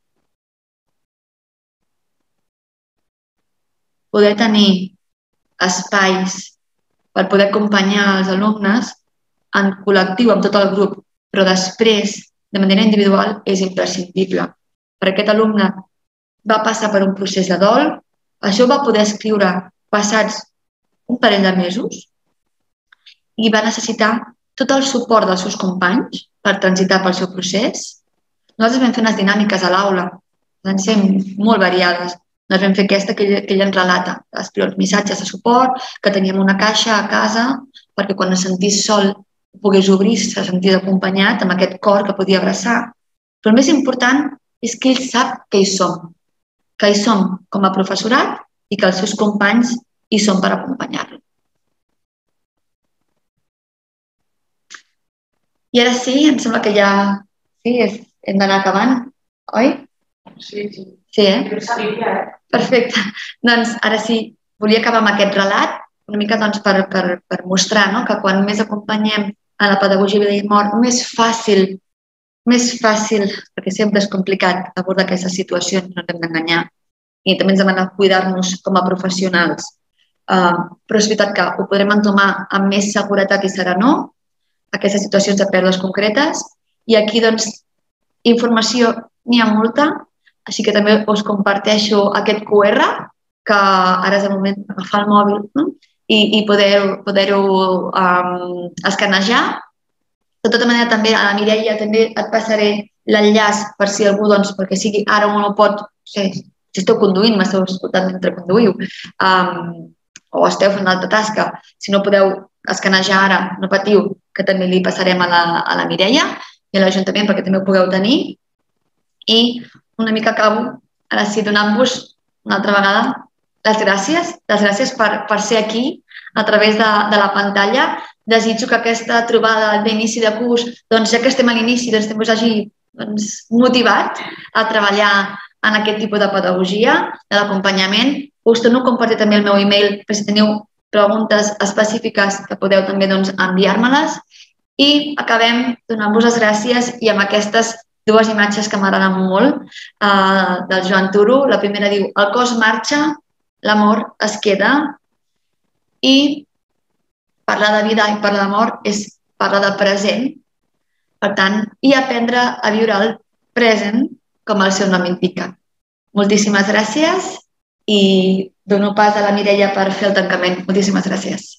Poder tenir espais per poder acompanyar els alumnes en col·lectiu amb tot el grup, però després, de manera individual, és imprescindible. Per aquest alumne va passar per un procés de dol, això va poder escriure passats un parell de mesos i va necessitar tot el suport dels seus companys per transitar pel seu procés. Nosaltres vam fer unes dinàmiques a l'aula, van ser molt variades. Nosaltres vam fer aquesta que ell ens relata, els missatges de suport, que teníem una caixa a casa perquè quan es sentís sol pogués obrir, se sentís acompanyat amb aquest cor que podia abraçar. Però el més important és que ell sap que hi som, que hi som com a professorat i que els seus companys hi són per acompanyar-lo. I ara sí, em sembla que ja hem d'anar acabant, oi? Sí. Sí, Perfecte. Doncs ara sí, volia acabar amb aquest relat, una mica per mostrar que quan més acompanyem a la pedagogia vida i mort, més fàcil, perquè sempre és complicat abordar aquestes situacions, no ens hem d'enganyar, i també ens demana cuidar-nos com a professionals. Però és veritat que ho podrem entomar amb més seguretat i serenor, aquestes situacions de pèrdues concretes, i aquí, doncs, informació n'hi ha molta, així que també us comparteixo aquest QR, que ara és el moment d'agafar el mòbil i poder-ho escanejar. De tota manera, també a la Mireia també et passaré l'enllaç per si algú, perquè sigui ara o no pot, si esteu conduint, m'esteu escoltant mentre conduïu, o esteu fent una altra tasca, si no podeu escanejar ara, no patiu, que també li passarem a la Mireia i a l'Ajuntament perquè també ho pugueu tenir. I una mica acabo, ara sí, donant-vos una altra vegada les gràcies per ser aquí a través de la pantalla. Desitjo que aquesta trobada d'inici de curs, ja que estem a l'inici, també us hagi motivat a treballar en aquest tipus de pedagogia, de l'acompanyament. Us torno a compartir també el meu e-mail per si teniu preguntes específiques que podeu també enviar-me-les. I acabem donant-vos les gràcies i amb aquestes dues imatges que m'agraden molt del Joan Turo. La primera diu: el cos marxa, l'amor es queda. I parlar de vida i parlar de mort és parlar de present. Per tant, i aprendre a viure el present com el seu nom indica. Moltíssimes gràcies i dono pas a la Mireia per fer el tancament. Moltíssimes gràcies.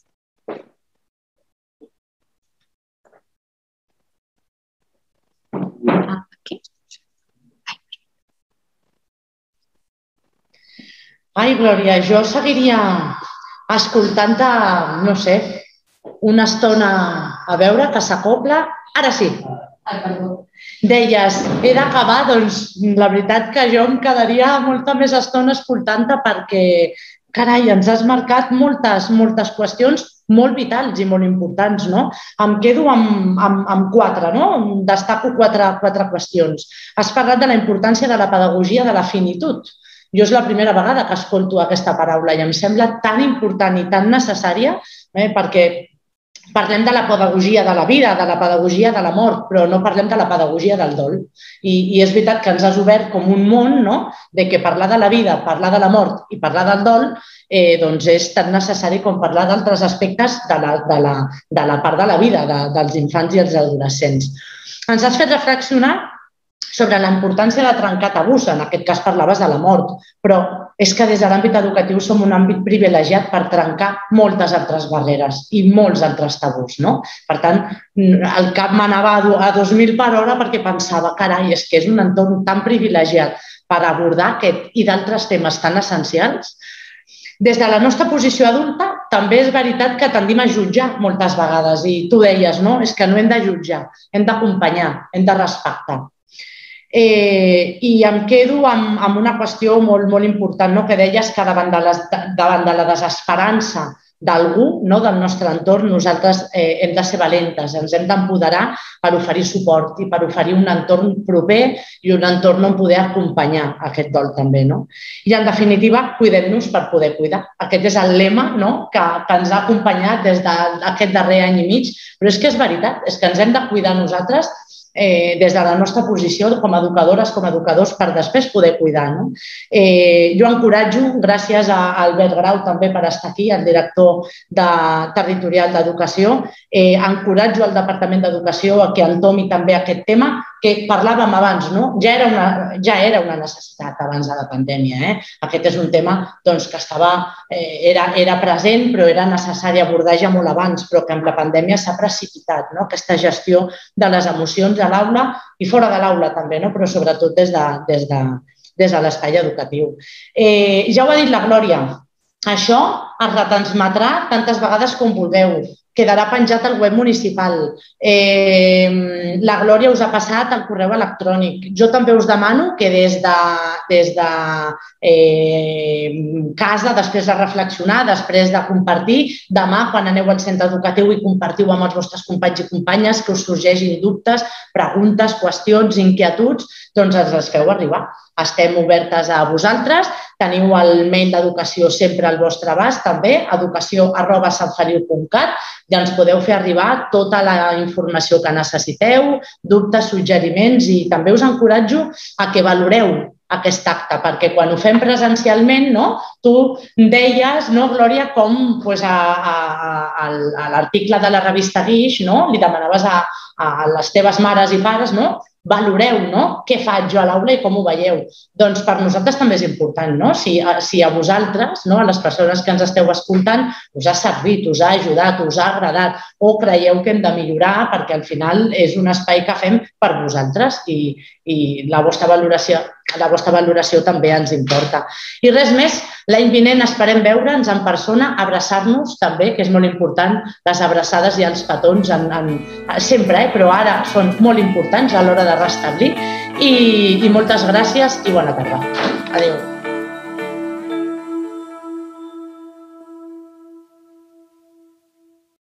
Ai, Glòria, jo seguiria escoltant-te, no sé, una estona a veure que s'acopla. Ara sí. Deies, he d'acabar, doncs la veritat que jo em quedaria molta més estona escoltant-te perquè, carai, ens has marcat moltes qüestions molt vitals i molt importants, no? Em quedo amb quatre, no? Destaco quatre qüestions. Has parlat de la importància de la pedagogia de la finitud. Jo és la primera vegada que escolto aquesta paraula i em sembla tan important i tan necessària perquè parlem de la pedagogia de la vida, de la pedagogia de la mort, però no parlem de la pedagogia del dol. I és veritat que ens has obert com un món, no?, de que parlar de la vida, parlar de la mort i parlar del dol doncs és tan necessari com parlar d'altres aspectes de la part de la vida dels infants i els adolescents. Ens has fet reflexionar sobre la importància de trencar tabús, en aquest cas parlaves de la mort, però és que des de l'àmbit educatiu som un àmbit privilegiat per trencar moltes altres barreres i molts altres tabús, no? Per tant, el cap m'anava a 2.000 per hora perquè pensava, carai, és que és un entorn tan privilegiat per abordar aquest i d'altres temes tan essencials. Des de la nostra posició adulta també és veritat que tendim a jutjar moltes vegades i tu deies, no? És que no hem de jutjar, hem d'acompanyar, hem de respectar. I em quedo amb una qüestió molt important, que deies que davant de la desesperança d'algú del nostre entorn nosaltres hem de ser valentes, ens hem d'empoderar per oferir suport i per oferir un entorn proper i un entorn on poder acompanyar aquest dol també. I en definitiva, cuidem-nos per poder cuidar. Aquest és el lema que ens ha acompanyat des d'aquest darrer any i mig, però és que és veritat, és que ens hem de cuidar nosaltres des de la nostra posició com a educadores, com a educadors, per després poder cuidar. Jo encoratjo, gràcies a Albert Grau també per estar aquí, el director territorial d'Educació, encoratjo el Departament d'Educació a que entomi també aquest tema que parlàvem abans, ja era una necessitat abans de la pandèmia. Aquest és un tema que era present però era necessari abordar ja molt abans, però que amb la pandèmia s'ha precipitat, aquesta gestió de les emocions a l'aula i fora de l'aula també, però sobretot des de l'espai educatiu. Ja ho ha dit la Glòria, això es retransmetrà tantes vegades com vulgueu, quedarà penjat al web municipal. La Glòria us ha passat el correu electrònic. Jo també us demano que des de casa, després de reflexionar, després de compartir, demà, quan aneu al centre educatiu i compartiu amb els vostres companys i companyes, que us sorgeixin dubtes, preguntes, qüestions, inquietuds, doncs ens les feu arribar. Estem obertes a vosaltres. Teniu el mail d'educació sempre al vostre abast, també, educació@santfeliu.cat, i ens podeu fer arribar tota la informació que necessiteu, dubtes, suggeriments, i també us encoratjo a que valoreu aquest acte, perquè quan ho fem presencialment, tu deies, Glòria, com a l'article de la revista Guix li demanaves a les teves mares i pares, valoreu què faig jo a l'aula i com ho veieu. Doncs per nosaltres també és important, si a vosaltres, a les persones que ens esteu escoltant, us ha servit, us ha ajudat, us ha agradat o creieu que hem de millorar, perquè al final és un espai que fem per vosaltres i la vostra valoració també ens importa. I res més, l'any vinent esperem veure'ns en persona, abraçar-nos també, que és molt important, les abraçades i els petons sempre, però ara són molt importants a l'hora de restablir. I moltes gràcies i bona tarda. Adéu.